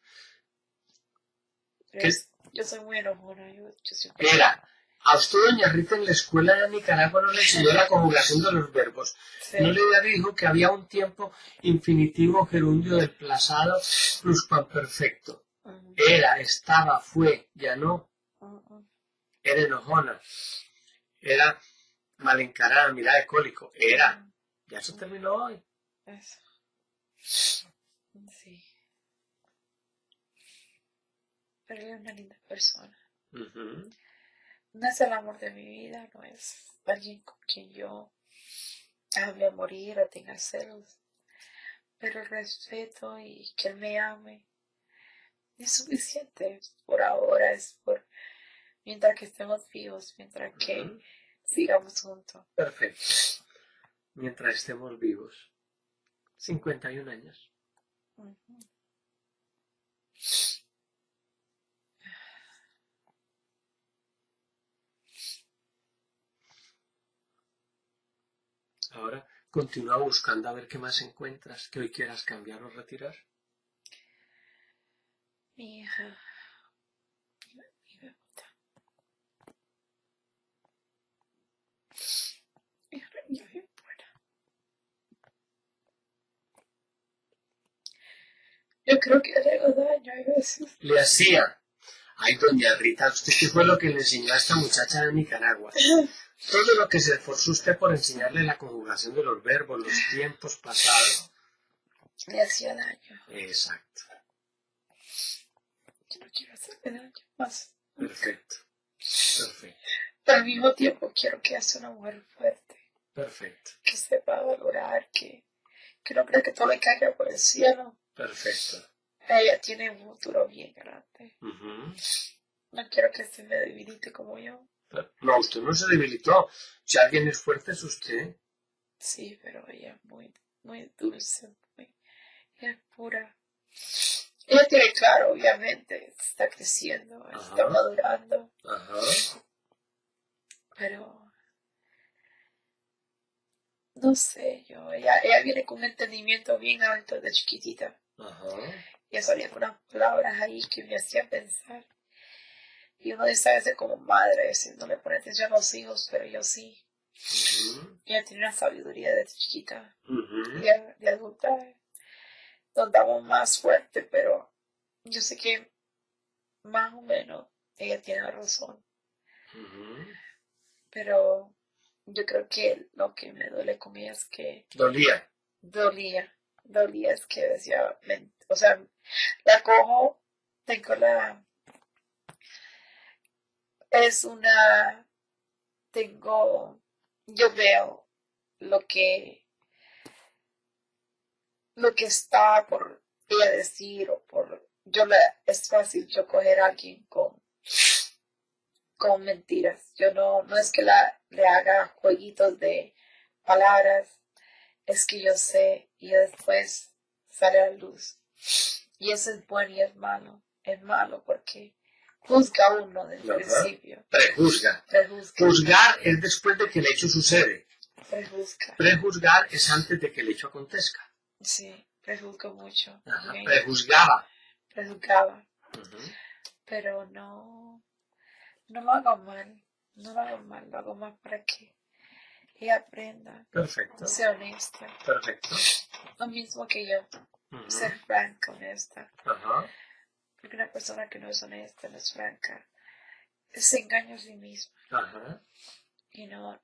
[SPEAKER 4] Pero yo soy muy enojona. Yo siempre...
[SPEAKER 3] Era, a usted doña Rita en la escuela de Nicaragua no le enseñó la conjugación de los verbos.
[SPEAKER 4] Sí.
[SPEAKER 3] No le dijo que había un tiempo infinitivo gerundio desplazado pluscuamperfecto. Era, estaba, fue, ya no. Era enojona. Era mal encarada, mirada de cólico. Era. Ya eso terminó hoy.
[SPEAKER 4] Eso. Sí. Pero él es una linda persona.
[SPEAKER 3] Ujú.
[SPEAKER 4] No es el amor de mi vida, no es alguien con quien yo hable a morir o tenga celos. Pero el respeto y que él me ame es suficiente. Por ahora es por mientras que estemos vivos, mientras que
[SPEAKER 3] Ujú.
[SPEAKER 4] sigamos juntos.
[SPEAKER 3] Perfecto. Mientras estemos vivos. 51 años.
[SPEAKER 4] Ujú.
[SPEAKER 3] Ahora continúa buscando a ver qué más encuentras que hoy quieras cambiar o retirar.
[SPEAKER 4] Mi hija, mi bebota. Mi hija niña bien buena. Yo creo que le hago daño a veces.
[SPEAKER 3] Le hacía. Ay, doña Rita, ¿usted qué fue lo que le enseñó a esta muchacha de Nicaragua? Todo lo que se esforzó usted por enseñarle la conjugación de los verbos, los tiempos pasados.
[SPEAKER 4] Le hacía daño.
[SPEAKER 3] Exacto.
[SPEAKER 4] Yo no quiero hacerle daño más.
[SPEAKER 3] Perfecto. Perfecto.
[SPEAKER 4] Pero al mismo tiempo quiero que sea una mujer fuerte.
[SPEAKER 3] Perfecto.
[SPEAKER 4] Que sepa valorar, que no crea que todo le caiga por el cielo.
[SPEAKER 3] Perfecto.
[SPEAKER 4] Ella tiene un futuro bien grande.
[SPEAKER 3] Ujú.
[SPEAKER 4] No quiero que se me debilite como yo.
[SPEAKER 3] No, usted no se debilitó. Si alguien es fuerte es usted.
[SPEAKER 4] Sí, pero ella es muy, muy dulce, ella es pura. Ella tiene claro, obviamente, está creciendo, está
[SPEAKER 3] Ajá.
[SPEAKER 4] madurando,
[SPEAKER 3] Ajá.
[SPEAKER 4] pero no sé, ella viene con un entendimiento bien alto de chiquitita.
[SPEAKER 3] Ajá.
[SPEAKER 4] Ya salían unas palabras ahí que me hacían pensar. Y uno dice a veces como madre, si no le pone atención a los hijos, pero yo sí.
[SPEAKER 3] Ujú.
[SPEAKER 4] Ella tiene una sabiduría de chiquita,
[SPEAKER 3] Ujú.
[SPEAKER 4] de adulta. Nos damos más fuerte, pero yo sé que más o menos ella tiene razón.
[SPEAKER 3] Ujú.
[SPEAKER 6] pero yo creo que lo que me duele con ella es que
[SPEAKER 3] Dolía.
[SPEAKER 6] dolía es que decía, o sea, la cojo, tengo es una, yo veo lo que, está por ella decir es fácil yo coger a alguien con mentiras. Yo no es que le haga jueguitos de palabras, es que yo sé y después sale a la luz. Y eso es bueno y es malo. Es malo porque juzga a uno desde el principio.
[SPEAKER 3] Prejuzga. Juzgar es después de que el hecho sucede. Prejuzgar es antes de que el hecho acontezca.
[SPEAKER 6] Sí, prejuzgo mucho.
[SPEAKER 3] Ajá,
[SPEAKER 6] Okay.
[SPEAKER 3] prejuzgaba.
[SPEAKER 6] Pero no lo hago mal. No lo hago mal, lo hago mal para que ella aprenda.
[SPEAKER 3] Perfecto.
[SPEAKER 6] Sea honesta.
[SPEAKER 3] Perfecto.
[SPEAKER 6] Lo mismo que yo. Ser franca, honesta.
[SPEAKER 3] Ajá.
[SPEAKER 6] Porque una persona que no es honesta, no es franca, se engaña a sí misma.
[SPEAKER 3] Ajá.
[SPEAKER 6] Y no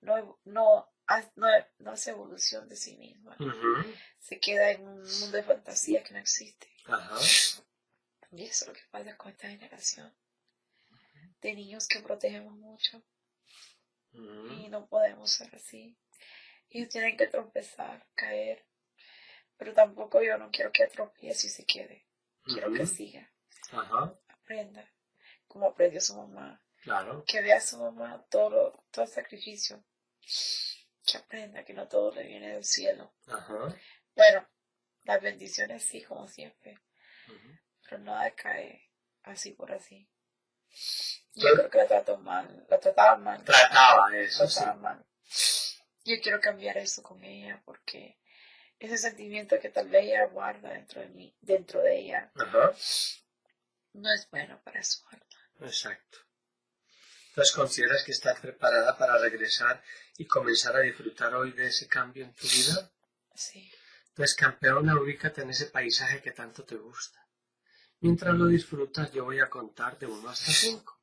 [SPEAKER 6] hace evolución de sí misma. Se queda en un mundo de fantasía que no existe.
[SPEAKER 3] Ajá.
[SPEAKER 6] Y eso es lo que pasa con esta generación de niños que protegemos mucho. Y no podemos ser así. Ellos tienen que tropezar, caer. Pero tampoco yo no quiero que tropiece y se quede. Quiero que siga.
[SPEAKER 3] Ajá.
[SPEAKER 6] Aprenda como aprendió su mamá.
[SPEAKER 3] Claro.
[SPEAKER 6] Que vea a su mamá todo el sacrificio. Que aprenda que no todo le viene del cielo.
[SPEAKER 3] Ajá.
[SPEAKER 6] Bueno, las bendiciones sí, como siempre. Pero nada cae así por así. Yo creo que la trataba mal.
[SPEAKER 3] Trataba eso,
[SPEAKER 6] mal. Yo quiero cambiar eso con ella porque ese sentimiento que tal vez ella guarda dentro de ella, no es bueno para su alma.
[SPEAKER 3] Exacto. Entonces, ¿consideras que estás preparada para regresar y comenzar a disfrutar hoy de ese cambio en tu vida?
[SPEAKER 6] Sí.
[SPEAKER 3] Entonces, campeona, ubícate en ese paisaje que tanto te gusta. Mientras lo disfrutas, yo voy a contar de 1 hasta 5.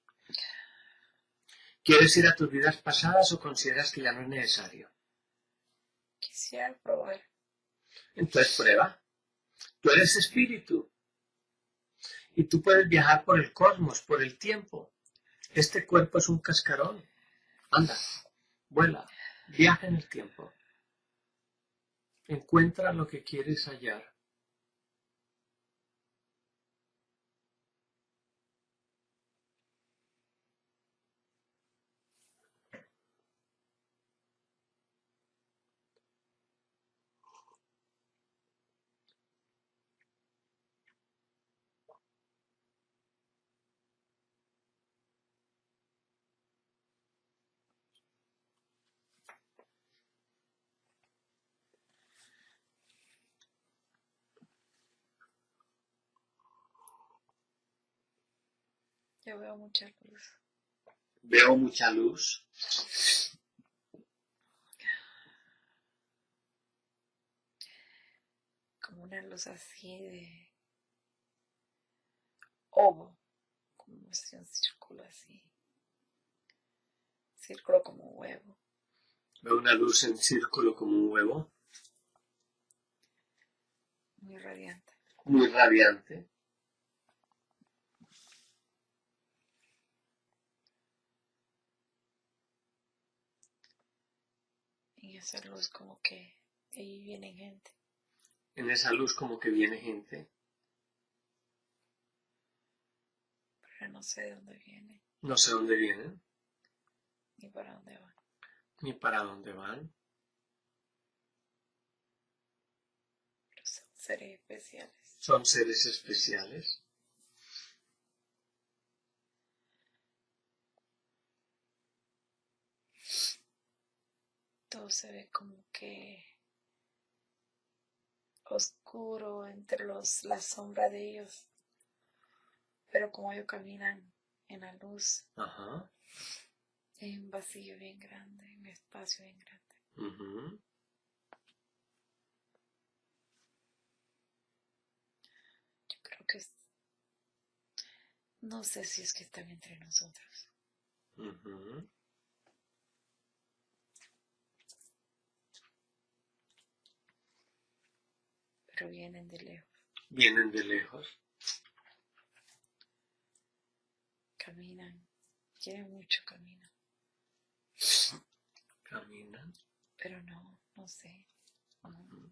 [SPEAKER 3] ¿Quieres ir a tus vidas pasadas o consideras que ya no es necesario?
[SPEAKER 6] Quisiera probar.
[SPEAKER 3] Entonces, prueba. Tú eres espíritu. Y tú puedes viajar por el cosmos, por el tiempo. Este cuerpo es un cascarón. Anda, vuela, viaja en el tiempo. Encuentra lo que quieres hallar.
[SPEAKER 6] Yo veo mucha luz.
[SPEAKER 3] Veo mucha luz.
[SPEAKER 6] Como una luz así de ovo. Como si un círculo así. Círculo como un huevo.
[SPEAKER 3] Veo una luz en círculo como un huevo.
[SPEAKER 6] Muy radiante.
[SPEAKER 3] Muy radiante.
[SPEAKER 6] En esa luz como que de ahí viene gente.
[SPEAKER 3] En esa luz como que viene gente.
[SPEAKER 6] Pero no sé de dónde viene.
[SPEAKER 3] No sé dónde vienen.
[SPEAKER 6] Ni para dónde van.
[SPEAKER 3] Ni para dónde van.
[SPEAKER 6] Pero son seres especiales.
[SPEAKER 3] Son seres especiales.
[SPEAKER 6] Todo se ve como que oscuro entre la sombra de ellos. Pero como ellos caminan en la luz,
[SPEAKER 3] Ajá.
[SPEAKER 6] hay un vacío bien grande, un espacio bien grande.
[SPEAKER 3] Uh-huh.
[SPEAKER 6] Yo creo que no sé si es que están entre nosotros.
[SPEAKER 3] Uh-huh.
[SPEAKER 6] pero vienen de lejos.
[SPEAKER 3] Vienen de lejos.
[SPEAKER 6] Caminan, quieren mucho, caminan.
[SPEAKER 3] Caminan.
[SPEAKER 6] Pero no sé. No.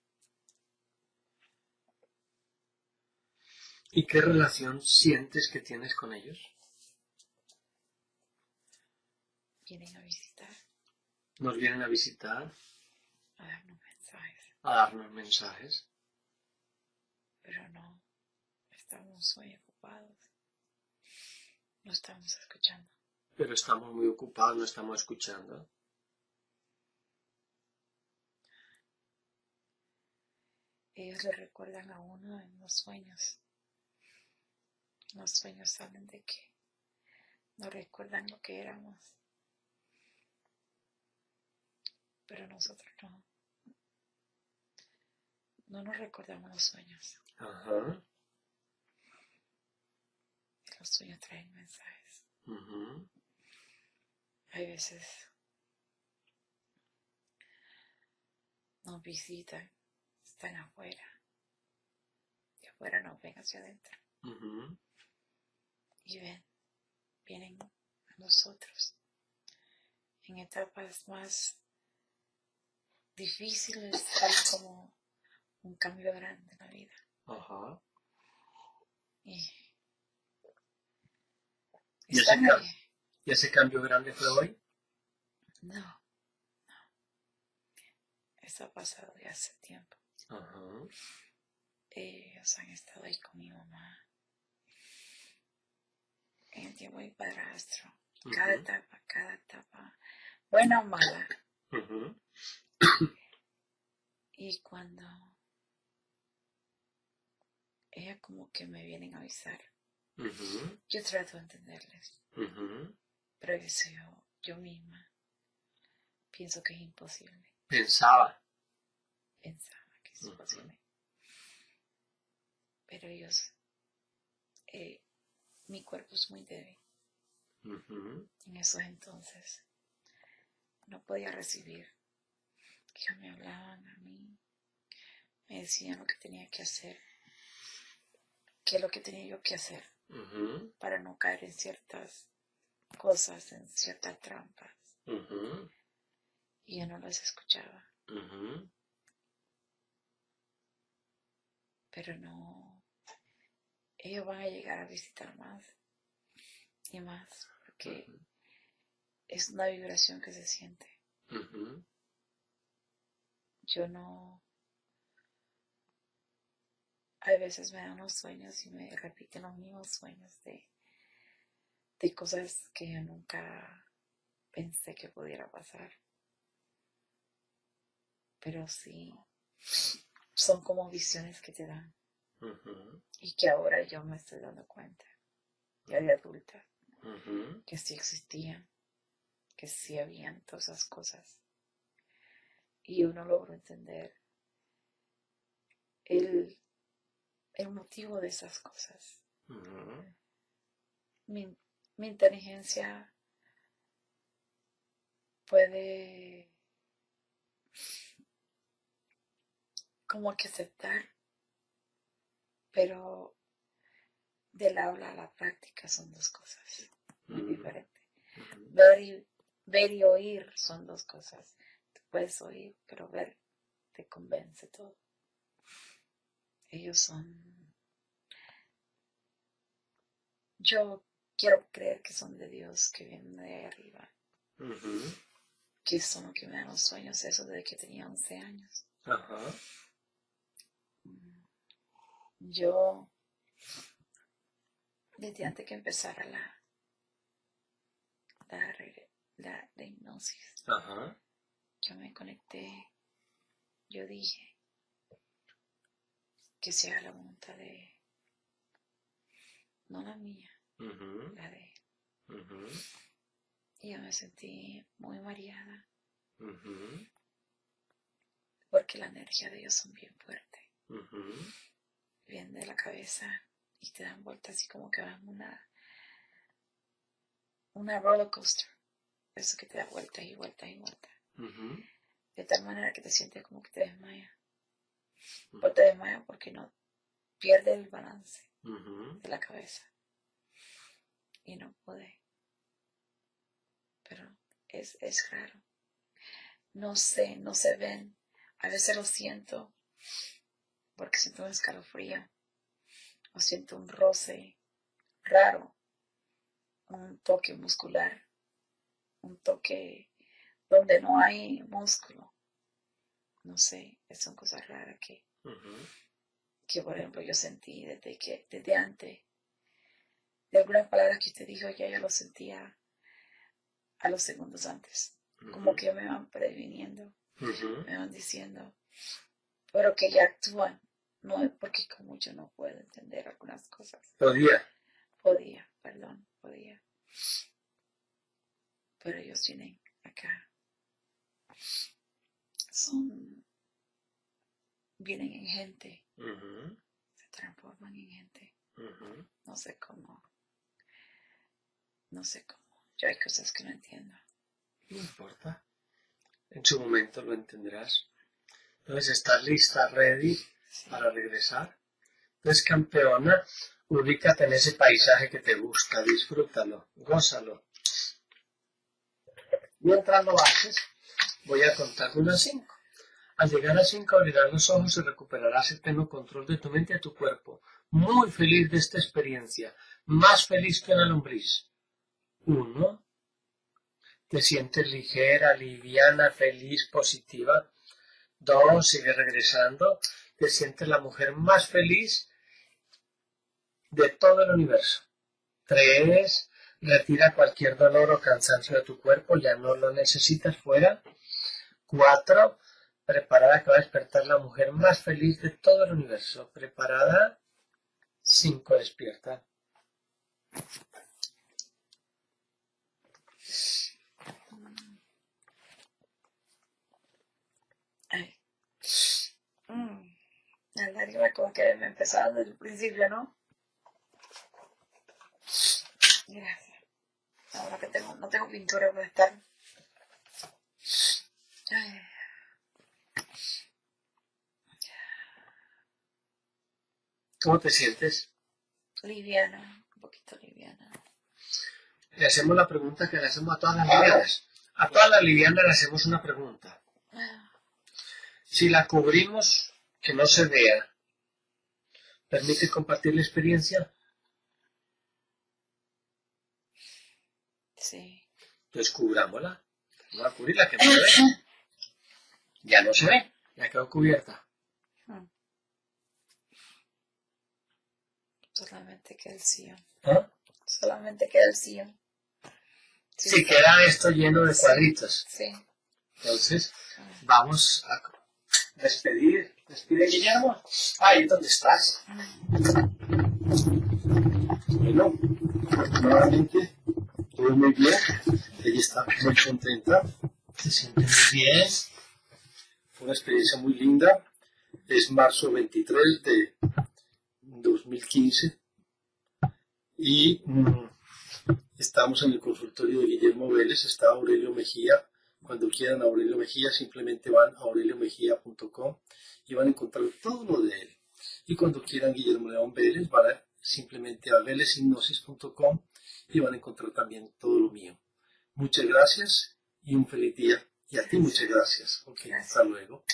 [SPEAKER 3] ¿Y qué relación sientes que tienes con ellos?
[SPEAKER 6] Vienen a visitar,
[SPEAKER 3] Nos vienen a visitar,
[SPEAKER 6] a darnos mensajes,
[SPEAKER 3] a darnos mensajes,
[SPEAKER 6] pero no, estamos muy ocupados, no estamos escuchando.
[SPEAKER 3] pero estamos muy ocupados, no estamos escuchando.
[SPEAKER 6] Ellos le recuerdan a uno en los sueños. Los sueños hablan de que nos recuerdan lo que éramos, pero nosotros no. No nos recordamos los sueños.
[SPEAKER 3] Ajá.
[SPEAKER 6] Los sueños traen mensajes.
[SPEAKER 3] Ujú.
[SPEAKER 6] Hay veces nos visitan, están afuera, y afuera nos ven hacia adentro.
[SPEAKER 3] Ujú.
[SPEAKER 6] Y vienen a nosotros en etapas más difíciles, hay como un cambio grande en la vida.
[SPEAKER 3] Ajá.
[SPEAKER 6] Y
[SPEAKER 3] ¿Y
[SPEAKER 6] están ahí.
[SPEAKER 3] ese cambio grande fue hoy?
[SPEAKER 6] No. Eso ha pasado ya hace tiempo.
[SPEAKER 3] Ajá.
[SPEAKER 6] Ellos han estado ahí con mi mamá. En el tiempo de mi padrastro. Cada etapa, buena o mala.
[SPEAKER 3] Ujú.
[SPEAKER 6] Y cuando ellas como que me vienen a avisar,
[SPEAKER 3] Ujú.
[SPEAKER 6] yo trato de entenderles.
[SPEAKER 3] Ujú.
[SPEAKER 6] Pero eso yo misma pienso que es imposible.
[SPEAKER 3] Pensaba.
[SPEAKER 6] Pensaba que es imposible. Pero ellos, mi cuerpo es muy débil.
[SPEAKER 3] Ujú.
[SPEAKER 6] En esos entonces no podía recibir. Que ellos me hablaban a mí, me decían lo que tenía que hacer, qué es lo que tenía yo que hacer
[SPEAKER 3] Ujú.
[SPEAKER 6] para no caer en ciertas cosas, en ciertas trampas.
[SPEAKER 3] Ujú.
[SPEAKER 6] Y yo no las escuchaba.
[SPEAKER 3] Ujú.
[SPEAKER 6] Pero no, ellos van a llegar a visitar más y más, porque es una vibración que se siente.
[SPEAKER 3] Ujú.
[SPEAKER 6] Yo no, a veces me dan los sueños y me repiten los mismos sueños de cosas que yo nunca pensé que pudiera pasar. Pero sí, son como visiones que te dan.
[SPEAKER 3] Ujú.
[SPEAKER 6] Y que ahora yo me estoy dando cuenta, ya de adulta,
[SPEAKER 3] Ujú.
[SPEAKER 6] que sí existían, que sí habían todas esas cosas. Y yo no logro entender el motivo de esas cosas.
[SPEAKER 3] Ujú.
[SPEAKER 6] Mi inteligencia puede como que aceptar, pero del habla a la práctica son dos cosas muy diferentes. Ver y oír son dos cosas. Tú puedes oír, pero ver te convence todo. Ellos son, yo quiero creer que son de Dios, que vienen de arriba,
[SPEAKER 3] Ujú.
[SPEAKER 6] que son los que me dan los sueños, eso desde que tenía 11 años.
[SPEAKER 3] Ajá.
[SPEAKER 6] Yo, desde antes que empezara la hipnosis,
[SPEAKER 3] Ajá.
[SPEAKER 6] yo me conecté, yo dije que sea la voluntad de él, no la mía,
[SPEAKER 3] Ujú.
[SPEAKER 6] la de él.
[SPEAKER 3] Ujú.
[SPEAKER 6] Y yo me sentí muy mareada,
[SPEAKER 3] Ujú.
[SPEAKER 6] porque la energía de ellos son bien fuerte,
[SPEAKER 3] Ujú.
[SPEAKER 6] vienen de la cabeza y te dan vueltas así como que van una roller coaster, eso que te da vueltas y vueltas y vueltas,
[SPEAKER 3] Ujú.
[SPEAKER 6] de tal manera que te sientes como que te desmayas. Pues te desmayas porque no pierde el balance de la cabeza. Y no puede. Pero es raro. No sé, no se ven. A veces lo siento porque siento un escalofrío. O siento un roce raro. Un toque muscular. Un toque donde no hay músculo. No sé, son cosas raras que por ejemplo yo sentí desde antes. De algunas palabras que usted dijo, ya yo lo sentía a los segundos antes. Como que me van previniendo, me van diciendo, pero que ya actúan. No es porque como yo no puedo entender algunas cosas. Podía, pero ellos vienen acá. Vienen en gente. Se transforman en gente. No sé cómo. Yo hay cosas que no entiendo.
[SPEAKER 3] No importa. En su momento lo entenderás. Entonces, ¿estás lista, ready para regresar? Entonces, campeona, ubícate en ese paisaje que te gusta, disfrútalo, gózalo. Mientras lo haces, voy a contar de 1 a 5. Al llegar a 5, abrirás los ojos y recuperarás el pleno control de tu mente y de tu cuerpo. Muy feliz de esta experiencia, más feliz que una lombriz. 1. Te sientes ligera, liviana, feliz, positiva. 2. Sigue regresando. Te sientes la mujer más feliz de todo el universo. 3. Retira cualquier dolor o cansancio de tu cuerpo, ya no lo necesitas fuera. 4. Preparada que va a despertar la mujer más feliz de todo el universo. Preparada. 5. Despierta.
[SPEAKER 6] Ay. La lágrima como que me empezaba desde el principio, ¿no? Gracias. Ahora que no tengo pintura para estar. Ay.
[SPEAKER 3] ¿Cómo te sientes?
[SPEAKER 6] Liviana, un poquito liviana.
[SPEAKER 3] Le hacemos la pregunta que le hacemos a todas las livianas. A todas las livianas le hacemos una pregunta. Si la cubrimos, que no se vea, ¿permite compartir la experiencia?
[SPEAKER 6] Sí.
[SPEAKER 3] Entonces cubrámosla. Vamos a cubrirla, que no se ve. Ya no se ve, ya quedó cubierta.
[SPEAKER 6] Solamente queda el sillón.
[SPEAKER 3] ¿Ah?
[SPEAKER 6] Solamente queda el sillón.
[SPEAKER 3] Sí, sí, queda esto lleno de cuadritos.
[SPEAKER 6] Sí.
[SPEAKER 3] Entonces, vamos a despedir. ¿Despide, Guillermo? Ahí es donde estás. Bueno, nuevamente, todo muy bien. Ella está muy contenta. Se siente muy bien. Fue una experiencia muy linda. Es marzo 23 de 2015 y estamos en el consultorio de Guillermo Vélez. Está Aurelio Mejía. Cuando quieran a Aurelio Mejía simplemente van a aureliomejía.com y van a encontrar todo lo de él. Y cuando quieran Guillermo León Vélez van simplemente a velezhipnosis.com y van a encontrar también todo lo mío. Muchas gracias y un feliz día. Y a ti muchas gracias. Ok, hasta luego.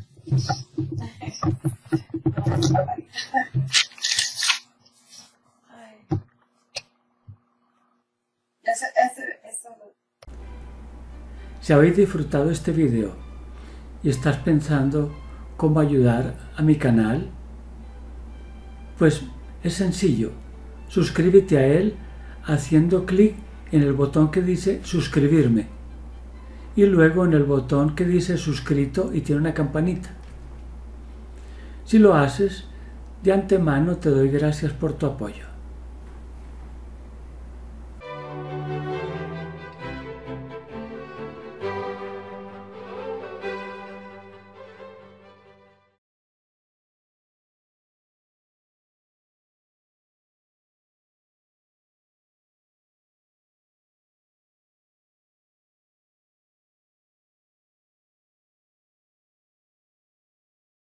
[SPEAKER 3] Si habéis disfrutado este vídeo y estás pensando cómo ayudar a mi canal, pues es sencillo. Suscríbete a él haciendo clic en el botón que dice suscribirme y luego en el botón que dice suscrito y tiene una campanita. Si lo haces, de antemano te doy gracias por tu apoyo.